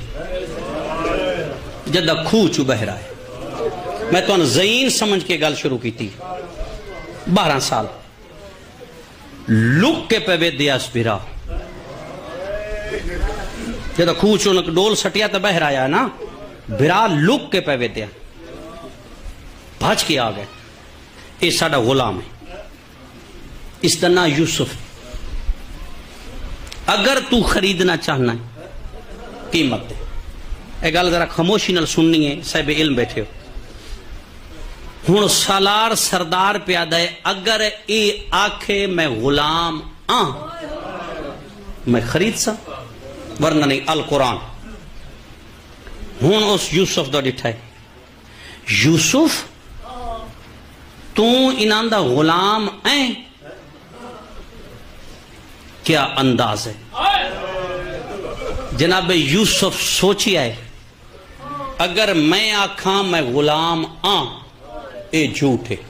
جدہ کھو چو بہ رہا ہے. میں تو زین سمجھ کے گل شروع کی تھی. 12 سال لک کے پہ دیا اس بھرا جدہ کھو چو ڈول سٹیا تو بہ رہا ہے نا، بھرا لک کے پہ دیا بھاج کے آ گئے. یہ ساڑا غلام ہے، اس کا نام یوسف. اگر تو خریدنا چاہنا ہے قیمت دے. یہ گل ذرا خاموشی نال سننی ہے، صاحب علم بیٹھے ہو. ہن سالار سردار پیادہ ہے، اگر اے آکھے میں غلام میں خرید سا، ورنہ نہیں. القرآن ہن اس یوسف دا ڈٹھا ہے. یوسف تو انہاں دا غلام ہیں، کیا انداز ہے. جناب یوسف سوچی آئے، اگر میں آکھاں میں غلام اے جھوٹ ہے،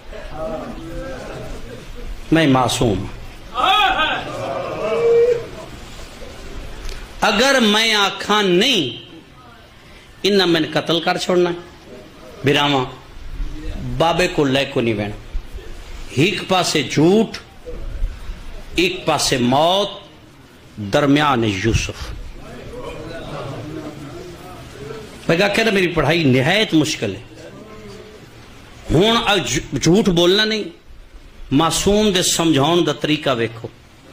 میں معصوم. اگر میں آکھاں نہیں انہاں میں قتل کر چھوڑنا ہے، براما بابے کو لے کو نہیں بہنا. ایک پاسے جھوٹ، ایک پاسے موت، درمیان یوسف. میں کہا کہ میری پڑھائی نہایت مشکل ہے. ہون جھوٹ بولنا نہیں، معصوم دے سمجھاؤن دا طریقہ ویکھو.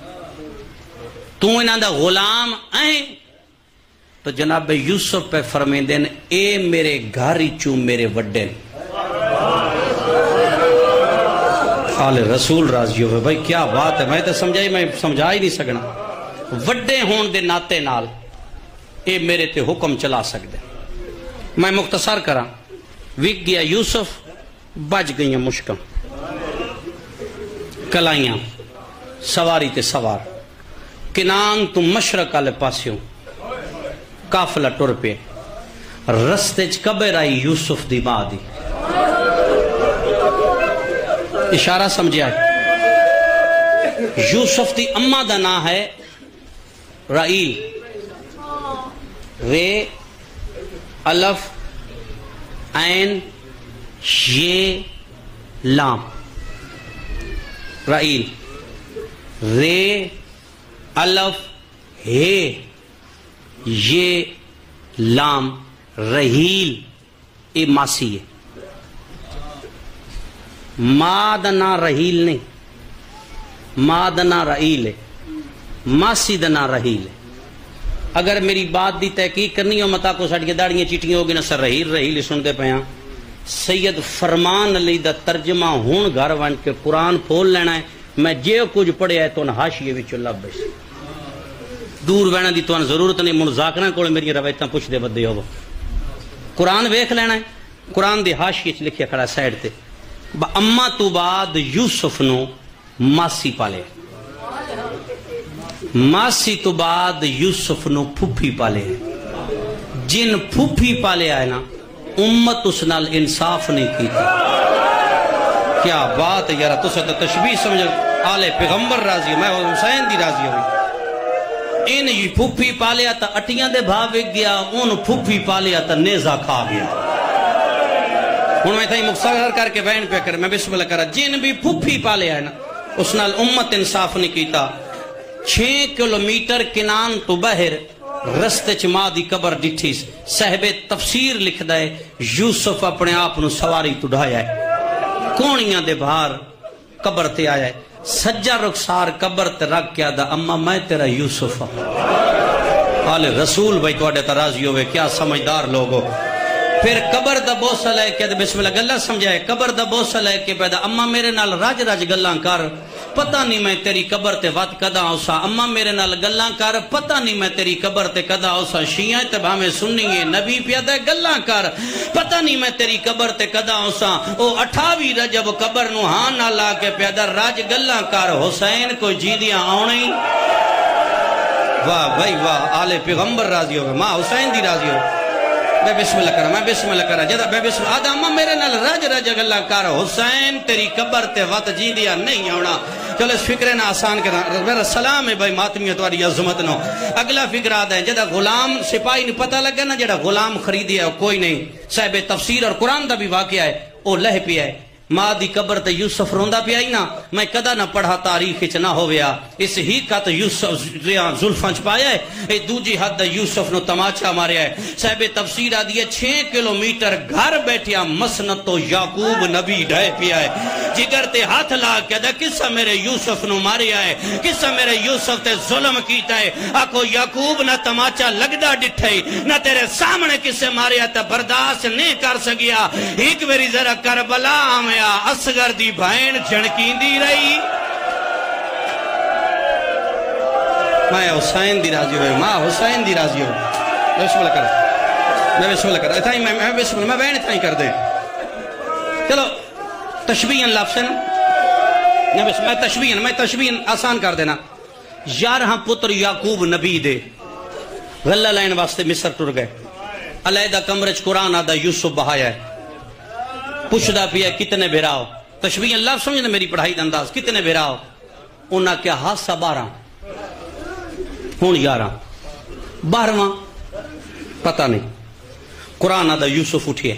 تو انہاں دا غلام ہیں تو جناب یوسف پہ فرمائیں دین اے میرے گھاری چوں میرے وڈے. آل رسول راضی ہوئے. بھائی کیا بات ہے، میں تو سمجھا ہی نہیں سکنا. وڈے ہون دے ناتے نال اے میرے تے حکم چلا سکتے. میں مختصر کرا. وک گیا یوسف، بج گئیاں مشکم، کلائیاں سواری تے سوار. کنان تو مشرق والے پاسیوں قافلہ ٹر پہ. رستے چ قبر آئی یوسف دی ماں دی. اشارہ سمجھا ہے. یوسف دی اماں دا نام ہے رائیل. رے الف عین یہ لام رائیل. رے الف ہے یہ لام رحیل. اے ماسی ہے. ماں دا نام رحیل نہیں، ماں دا نام رحیل ہے، ماسی دا نام رحیل ہے. اگر میری بات دی تحقیق کرنی ہو متا کو ساڑی داڑیاں چیٹیاں ہوگی نا سر رحیل رحیل سنتے پہ ہیں. سید فرمان علی دا ترجمہ ہون گھر ون کے قرآن پھول لینا ہے. میں جے کچھ پڑھے ہے تو حاشیے وچ لب بس دور بہنا دی تو ضرورت نہیں. مذاکراں کول میری روایتاں پوچھ دے بدے ہو. قرآن ویکھ لینا ہے. قرآن دی حاشیے چ لکھیا کھڑا سائیڈ تے. اما تو بعد یوسف نو ماسی پالے، ماسی تو بعد یوسف نو پھپھی پالے. جن پھپھی پالے آئے نا امت اس نال انصاف نہیں کیتا. کیا بات ہے یارا. تو سے تشبیہ سمجھ آلے پیغمبر راضی میں حسین دی راضی ہوئی. ان پھپھی پالیا تا اٹیاں دے بھا وک گیا، ان پھپھی پالیا تا نیزہ کھا گیا. ہوں میں تھا مختصر کر کے بیان پہ کر میں بسم اللہ کرا. جن بھی پھپھی پالے ہے نا اس نال امت انصاف نہیں کیتا. 6 کلومیٹر کنان تو بہر رستے چ ماں دی قبر ڈٹھی. صاحب تفسیر لکھدا ہے یوسف اپنے آپ نو سواری تو ڈھایا ہے، کونیاں دے باہر قبر تے آیا ہے. سجا رخسار قبر تے رکھ کے آدھا اما میں تیرا یوسف ہوں. آل رسول بھائی تواڈے تے راضی ہوئے. کیا سمجھدار لوگو. پھر قبر دا بوسا لے کے بسم اللہ گلہ سمجھائے قبر دا بوسا لے کے پیدا اما میرے نال راج راج گلاں کر پتہ نہیں میں تیری قبر تے وقت کدا اوسا اما میرے نال گلاں کر پتہ نہیں میں تیری قبر تے کدا اوسا شیعہ تے بھامے سنیے نبی پیدا گلاں کر پتہ نہیں میں تیری قبر تے کدا اوسا او 28 رجب قبر نو ہاں نہ لا کے پیدا راج گلاں کر حسین کو جیدیاں آونے واہ بھائی واہ آل پیغمبر راضی ہوگا ماں حسین دی راضی ہوگا میں بسم اللہ کرا میں بسم اللہ کرا جدا میں بسم اللہ آدھا میرے نال راج راج اللہ کر حسین تیری قبر تے وقت جی دیا نہیں آونا چلو اس فکرے نہ آسان کرنا میرا سلام ہے بھائی ماتمیت واری عظمت نو اگلا فکر آدھا ہے جدا غلام سپاہی نے پتہ لگا نا جدا غلام خریدیا ہے کوئی نہیں صاحب تفسیر اور قرآن دا بھی واقعہ ہے او لہ پیا ہے ماں دی قبر تے یوسف روندہ پہ آئی نا میں کدا نہ پڑھا تاریخ چ نہ ہویا اس ہی کا تو یوسف زلفاں چ پایا ہے اے دوجی حد یوسف نو تماچا ماریا ہے صاحب تفسیر آدھی ہے 6 کلومیٹر گھر بیٹھیا مسند تو یعقوب نبی ڈھائے پیا ہے جگر تے ہاتھ لا کے دا کسا میرے یوسف نو ماریا ہے کسا میرے یوسف تے ظلم کیتا ہے آکو یعقوب نہ تماچا لگدا ڈٹھائی نہ تیرے سامنے کسے ماریا تا برداشت نہیں کر سکیا ایک میری ذرا کربلا آمیں اصغر دی بھائن جھنکین دی رہی میں حسین دی راضی ہوئے ماں حسین دی راضی ہوئے میں بسم اللہ کر میں بسم اللہ کر اتھائی میں بسم اللہ میں بہن اتھائی کر دے چلو تشبیہن لفظ ہے میں تشبیہن آسان کر دینا 11 پتر یعقوب نبی دے غلہ لائن واسطے مصر ٹر گئے علیدہ کمرچ قرآن آدھا یوسف بہایا ہے پوچھدا پیا کتنے بھیراؤ تشبیہ اللہ سمجھنا میری پڑھائی دا انداز کتنے بھیراؤ انہاں کیا حادثہ 12 ہون 11 12واں پتہ نہیں قرآن آدھا یوسف اٹھئے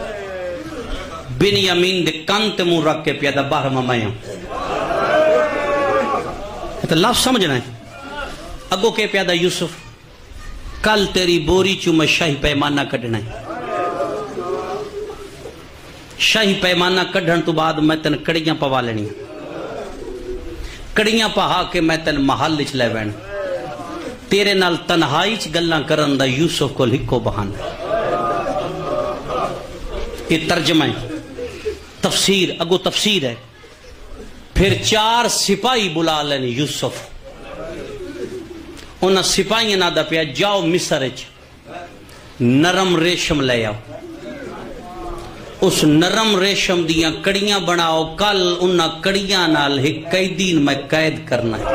بنیامین دے کان تے منہ رکھ کے پیا دا 12واں میاں تو لفظ سمجھنا ہے اگو کے پیا دا یوسف کل تیری بوری چو میں شاہی پیمانہ کٹنا ہے شاہی پیمانہ کڑھن تو بعد میں تن کڑیاں پوا لینی کڑیاں پہا کے میں تن محل چ لے وین تیرے نال تنہائی چ گلاں کرن دا یوسف کو ہکو بہانا یہ ترجمہ ہے تفسیر اگو تفسیر ہے پھر 4 سپاہی بلا لین یوسف انہاں سپاہیاں نہ دا پیا جاؤ مصر چ نرم ریشم لے آؤ اس نرم ریشم دیاں کڑیاں بناؤ کل انہاں کڑیاں نال ایک کئی دن میں قید کرنا ہے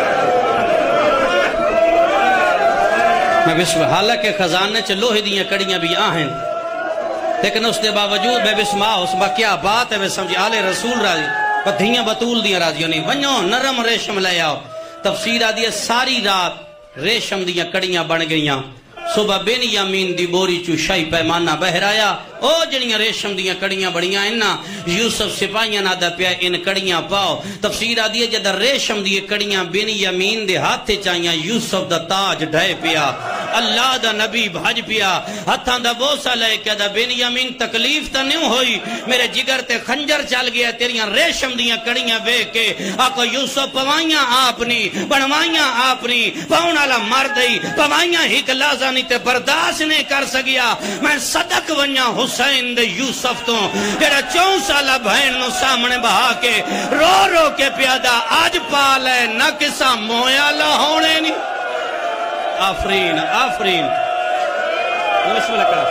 میں بسم حالانکہ خزانے چ لوہے دیاں کڑیاں بھی آہیں لیکن اس دے باوجود میں بسم اس با کیا بات ہے میں سمجھے آل رسول راضی پتھیاں بطول دیاں راضیوں نہیں ونیو نرم ریشم لے آؤ تفسیر آدھی ہے ساری رات ریشم دیاں کڑیاں بن گئیاں صبح بنیامین دی بوری چو شاہی پیمانہ بہرایا او جنیاں ریشم دیاں کڑیاں بڑیاں انہاں یوسف سپاہیاں نہ دا پیا ان کڑیاں پاؤ تفسیر آدھی ہے جدہ ریشم دی کڑیاں بنیامین دے ہاتھے چاہیاں یوسف دا تاج ڈھائے پیا اللہ دا نبی بھاج پیا ہتھاں دا بوسا لے کے دا بنیامین تکلیف تا نہیں ہوئی میرے جگر تے خنجر چل گیا تیریاں ریشم دیاں کڑیاں بے کے آکو یوسف پوائیاں آپنی بنوائیاں آپنی پاؤنالا مردئی پوائیاں ہی کلازانی تے برداشت نہیں کر سکیا میں صدق ونیا حسین دے یوسف تو جڑا 4 سالہ بہن نو سامنے بہا کے رو رو کے پیادا آج پالے نہ کسا مویا لہونے نہیں آفرین آفرین بسم اللہ کرو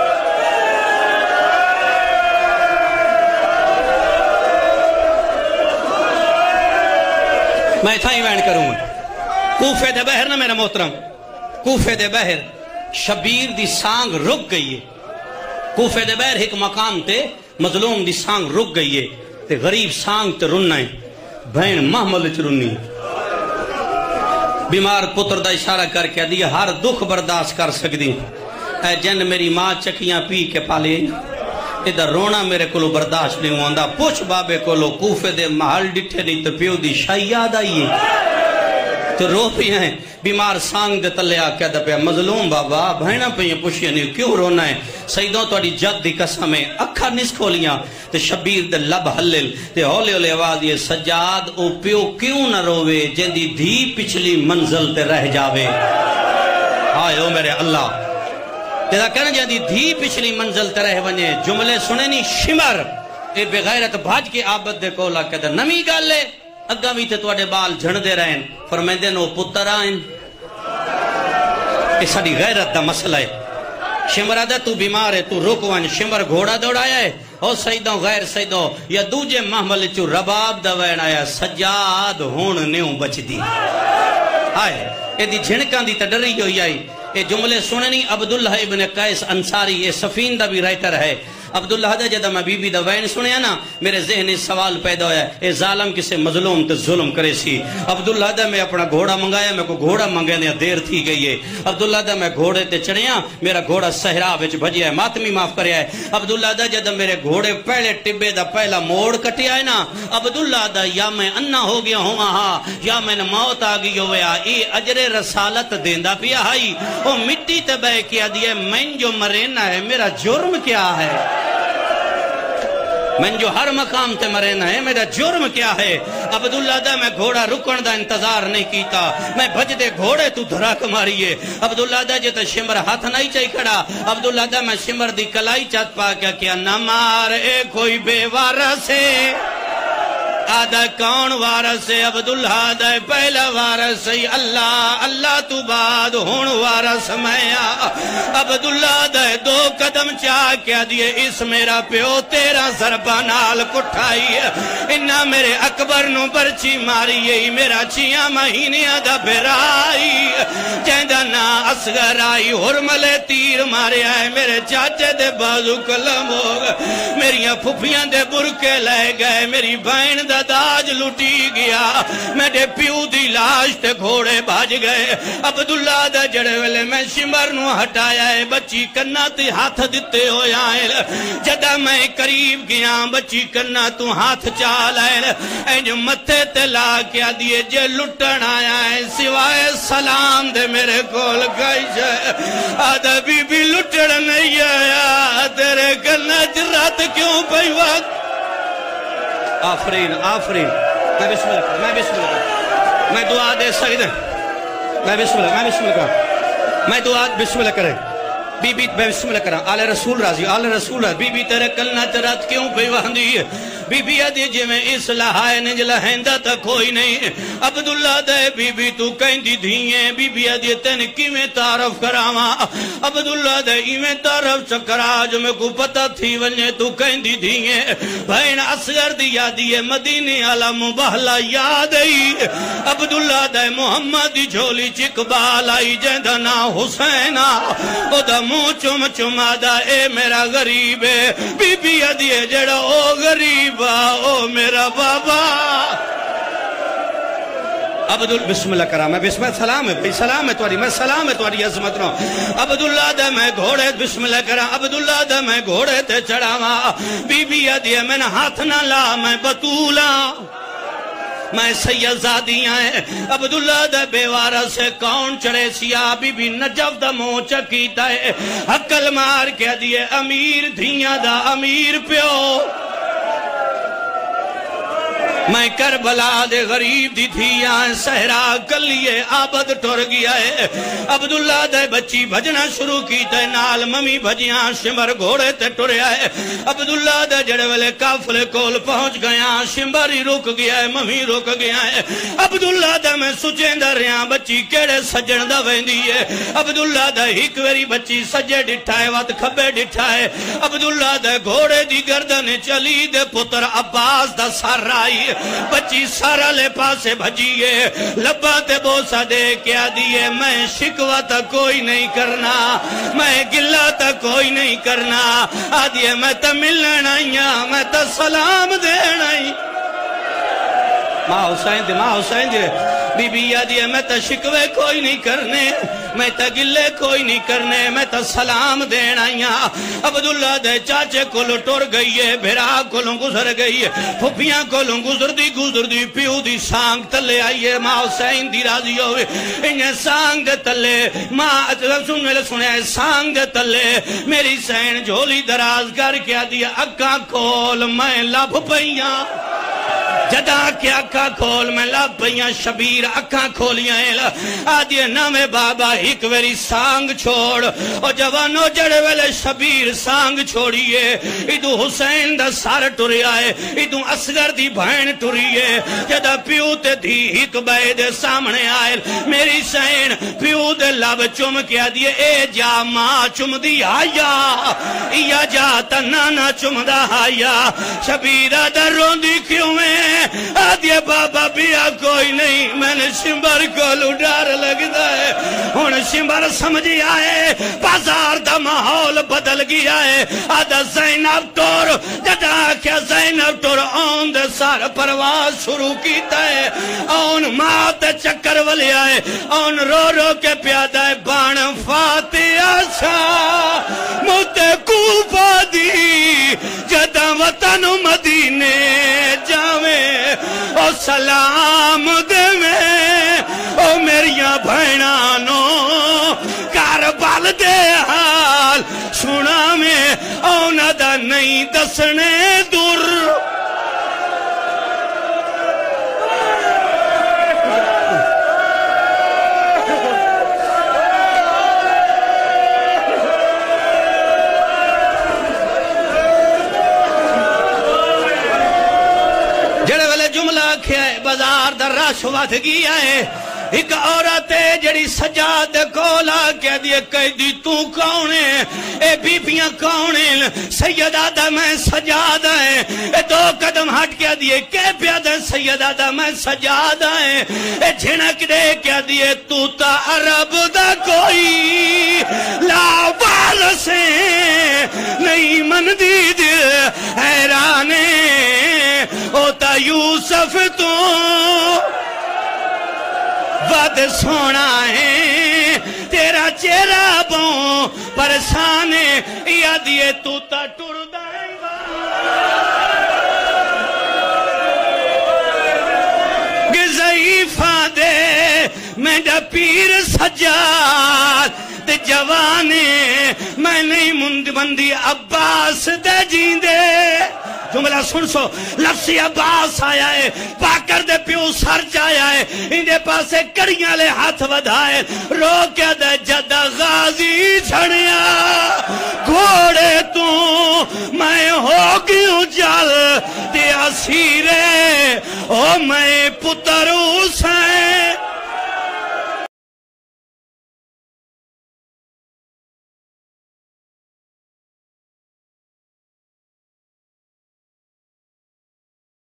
میں تھا ہی وینڈ کروں کوفے دے بہر نا میرا محترم کوفے دے بہر شبیر دی سانگ رک گئی ہے کوفے دے بہر ایک مقام تے مظلوم دی سانگ رک گئی ہے تے غریب سانگ تے رننا ہے بہن محمل چ رنی بیمار پتر دا اشارہ کر کے دیا ہر دکھ برداشت کر سکتی اے جن میری ماں چکیاں پی کے پالے ادھر رونا میرے کولو برداشت نہیں ہوندا پوچھ بابے کولو کوفے دے محل ڈٹھے نہیں تو پیو دی شاہی یاد آئیے تو رو پی ہیں بیمار سانگ دے تلے آکے دا پیا مظلوم بابا بہنہ پہ یہ پوچھئے نہیں کیوں رونا ہے سیدوں تو اڈی جد دی قسم ہے اکھا نس کھولیاں تے شبیر دے لب حلل تے ہولے ہولے آواز یہ سجاد او پیو کیوں نہ روے جن دی دھی پچھلی منزل تے رہ جاوے آئے او میرے اللہ تیرا کہنا جاندی دھی پچھلی منزل ترہ ونجے جملے سنے نہیں شمر اے بغیرت بھاج کے آبد دے کولا کہتا نمی گال لے اگا بھی تے توڑے بال جھڑ دے رہن فرمیندے نو پتر آئیں یہ ساڑی غیرت دا مسئلہ ہے شمر آدھا تو بیمار ہے تو رکوان شمر گھوڑا دوڑایا ہے او سیدوں غیر سیدوں یا دوجے محمل چو رباب دا وین آیا سجاد ہون نیوں بچ دی آئے اے دی جھنکان دی تڈری جو آئی اے جملے سنے نہیں عبداللہ ابن قیس انصاری یہ سفین دا بھی رائٹر ہے عبداللہ دا جدہ میں بی بی دا وین سنیا نا میرے ذہن سوال پیدا ہویا ہے اے ظالم کسے مظلوم تے ظلم کرے سی عبداللہ دا میں اپنا گھوڑا منگایا میں کو گھوڑا منگایا دیر تھی گئی ہے عبداللہ دا میں گھوڑے تے چڑھیا میرا گھوڑا صحرا وچ بھجیا ہے ماتمی معاف کریا ہے عبداللہ دا جدہ میرے گھوڑے پہلے ٹبے دا پہلا موڑ کٹیا ہے نا عبداللہ دا یا میں انا ہو گیا ہوں آہا یا میں موت آگئی ہویا ای اجر رسالت دیندہ پیا ہائی او مٹی تے بے کیا دیئے میں جو مرینا ہے میرا جرم کیا ہے میں جو ہر مقام تے مرینا ہے میرا جرم کیا ہے عبداللہ دا میں گھوڑا رکن دا انتظار نہیں کیتا میں بھج دے گھوڑے تو دھراک ماریے عبداللہ دا جتا شمر ہاتھ نہیں چاہی کھڑا عبداللہ دا میں شمر دی کلائی چاہت پا کیا نہ مار اے کوئی بے وارث ہے آدھا کون وارث ہے عبداللہ دا پہلا وارث ہے اللہ اللہ تو بعد ہون وارث میں عبداللہ دا دو قدم چاہ کیا دیئے اس میرا پیو تیرا سرپانال کٹھائی انہا میرے اکبر نو برچی ماری ہے میرا چیاں مہینیاں دا بھرائی جیندہ نا اصغر آئی حرملے تیر مارے آئے میرے چاچے دے بازو کلم ہو گئے میریاں پھپیاں دے برکے لے گئے میری بہن دا داج لٹی گیا میرے پیو دی لاش تے گھوڑے بھاج گئے عبداللہ دا جڑے ویلے میں شمر نو ہٹایا ہے بچی کنہ تے ہاتھ دیتے ہو آئے جدہ میں قریب گیا بچی کنہ تو ہاتھ چال آئے اے جو متھے تے لا کیا دیئے جے لٹن آیا ہے سوائے سلام دے میرے کول گئی جائے آدھا بی بی لٹن نہیں آیا تیرے کنہ جرات کیوں پہی وقت آفرین آفرین میں بسم اللہ میں دعا دے سکتے میں بسم اللہ میں دعا بسم اللہ کرے بی بی میں بسم اللہ کرا آل رسول راضی بی بی تیرے کلنا چرات کیوں پہ وہندی ہے بی بی آدھی جی میں اصلاح ہے نجلہ ہیندہ تا کوئی نہیں عبداللہ دے بی بی تو کہندی دھیئیں بی بی آدھی تین کی میں تعرف کراما عبداللہ دے ایمیں تعرف چکرا جو میں کو پتہ تھی ونجے تو کہندی دھیئیں بہن اصغر دی یادی ہے مدینی علا مبہلا یاد آئی عبداللہ دے محمد دی جھولی چکبال آئی جیندہ نا حسینہ او دا منہ چم چما دا اے میرا غریب ہے بی بی آدھی ہے جڑا او غریب او میرا بابا عبداللہ بسم اللہ کرا میں بسم اللہ سلام ہے بھئی سلام ہے تواری میں سلام ہے تواری عظمت رو عبداللہ دا میں گھوڑے بسم اللہ کرا عبداللہ دا میں گھوڑے تے چڑھاوا بی بی آدھی میں نے ہاتھ نہ لا میں بطولا میں سید زادیاں ہیں عبداللہ دا بیوارہ سے کون چڑھے سیا بی بی نجف دا مو چکیتا ہے حقل مار کیا دیئے امیر دھیاں دا امیر پیو میں کربلا دے غریب دی تھیاں سہرا کلیے آبد ٹور گیا ہے عبداللہ دے بچی بھجنا شروع کی تے نال ممی بھجیاں شمر گھوڑے تے ٹوریا ہے عبداللہ دے جڑے والے کافلے کول پہنچ گیا شمر ہی رک گیا ہے ممی رک گیا ہے عبداللہ دے میں سچیں در رہا بچی کیڑے سجن دا ویندی ہے عبداللہ دے ہک ویری بچی سجے ڈٹھائے وات کھبے ڈٹھائے عبداللہ دے گھوڑے دی گردن چلی دے پتر عباس دا سر رائی بچی سارا لے پاسے بھجیے لبا تے بوسا دے کیا دیئے میں شکوہ تا کوئی نہیں کرنا میں گلہ تا کوئی نہیں کرنا آدھیے میں تا ملنا میں تا سلام دینا ماں حسین دے بی بی آدھیے میں تا شکوے کوئی نہیں کرنے میں تا گلے کوئی نہیں کرنے میں تا سلام دینا عبداللہ دے چاچے کلو ٹور گئی ہے بھیرا کلو گزر گئی ہے پھپیاں کلو گزر دی پیو دی سانگ تلے آئیے ماں حسین دی راضی ہوئے انہیں سانگ تلے ماں سنے سانگ تلے میری سین جھولی دراز کر کیا دیا اکاں کھول میں لب پئیاں جدا کہ اکھا کھول میں لب پہیاں شبیر اکھا کھولیاں آدھے نامے بابا ایک ویری سانگ چھوڑ او جوانو جڑے ویلے شبیر سانگ چھوڑیے ادو حسین دا سار ٹوری آئے ادو اصغر دی بھین ٹوری ہے جدا پیو تے دھی ایک بے دے سامنے آئے میری سین پیو دے لب چم کیا دیئے اے جا ماں چم دی آیا یا جا تنانا چم دا آیا شبیرہ در روندی کیوں میں آدھے بابا بیا کوئی نہیں میں نے شمبر کو لڈار لگتا ہے ہون شمبر سمجھی آئے بازار دا ماحول بدل گیا ہے آدھا زینب ٹور جدا کیا زینب ٹور آن دے سار پرواز شروع کیتا ہے آن مات چکر ولی آئے آن رو رو کے پیادہ ہے بان فاتحہ شاہ موت کوفہ دی جدا وطن مدینے جاویں او سلام دے میں او میریاں بھینانو کاربال دے حال سنا میں او ندا نہیں دسنے دور بازار در رش ود گیا ہے ایک عورت ہے جڑی سجاد کولا کہہ دیئے قیدی تو کون ہے اے بیبیاں کون ہیں سید آدھا میں سجاد ہے اے دو قدم ہٹ کہہ دیئے کہ پیادہ سید آدھا میں سجاد ہے اے جھنک دے کہہ دیئے تو تا عرب دا کوئی لاوال سے نہیں من دید حیرانے او تا یوسف تو ود سونا ہے تیرا چہرہ بوں پرسانے یادیے تو تا ٹر دائیں ضعیفہ دے میں دا پیر سجاد دے جوانے میں نہیں مند بندی عباس دے جیندے جملہ سن سو لفظی عباس آیا ہے پاکر دے پیو سر جایا ہے اندے پاسے کڑیاں لے ہاتھ ودھائے رو کیا دے جدہ غازی چھڑیا گھوڑے تو میں ہو گیوں جل دے اسیرے او میں پتر حسین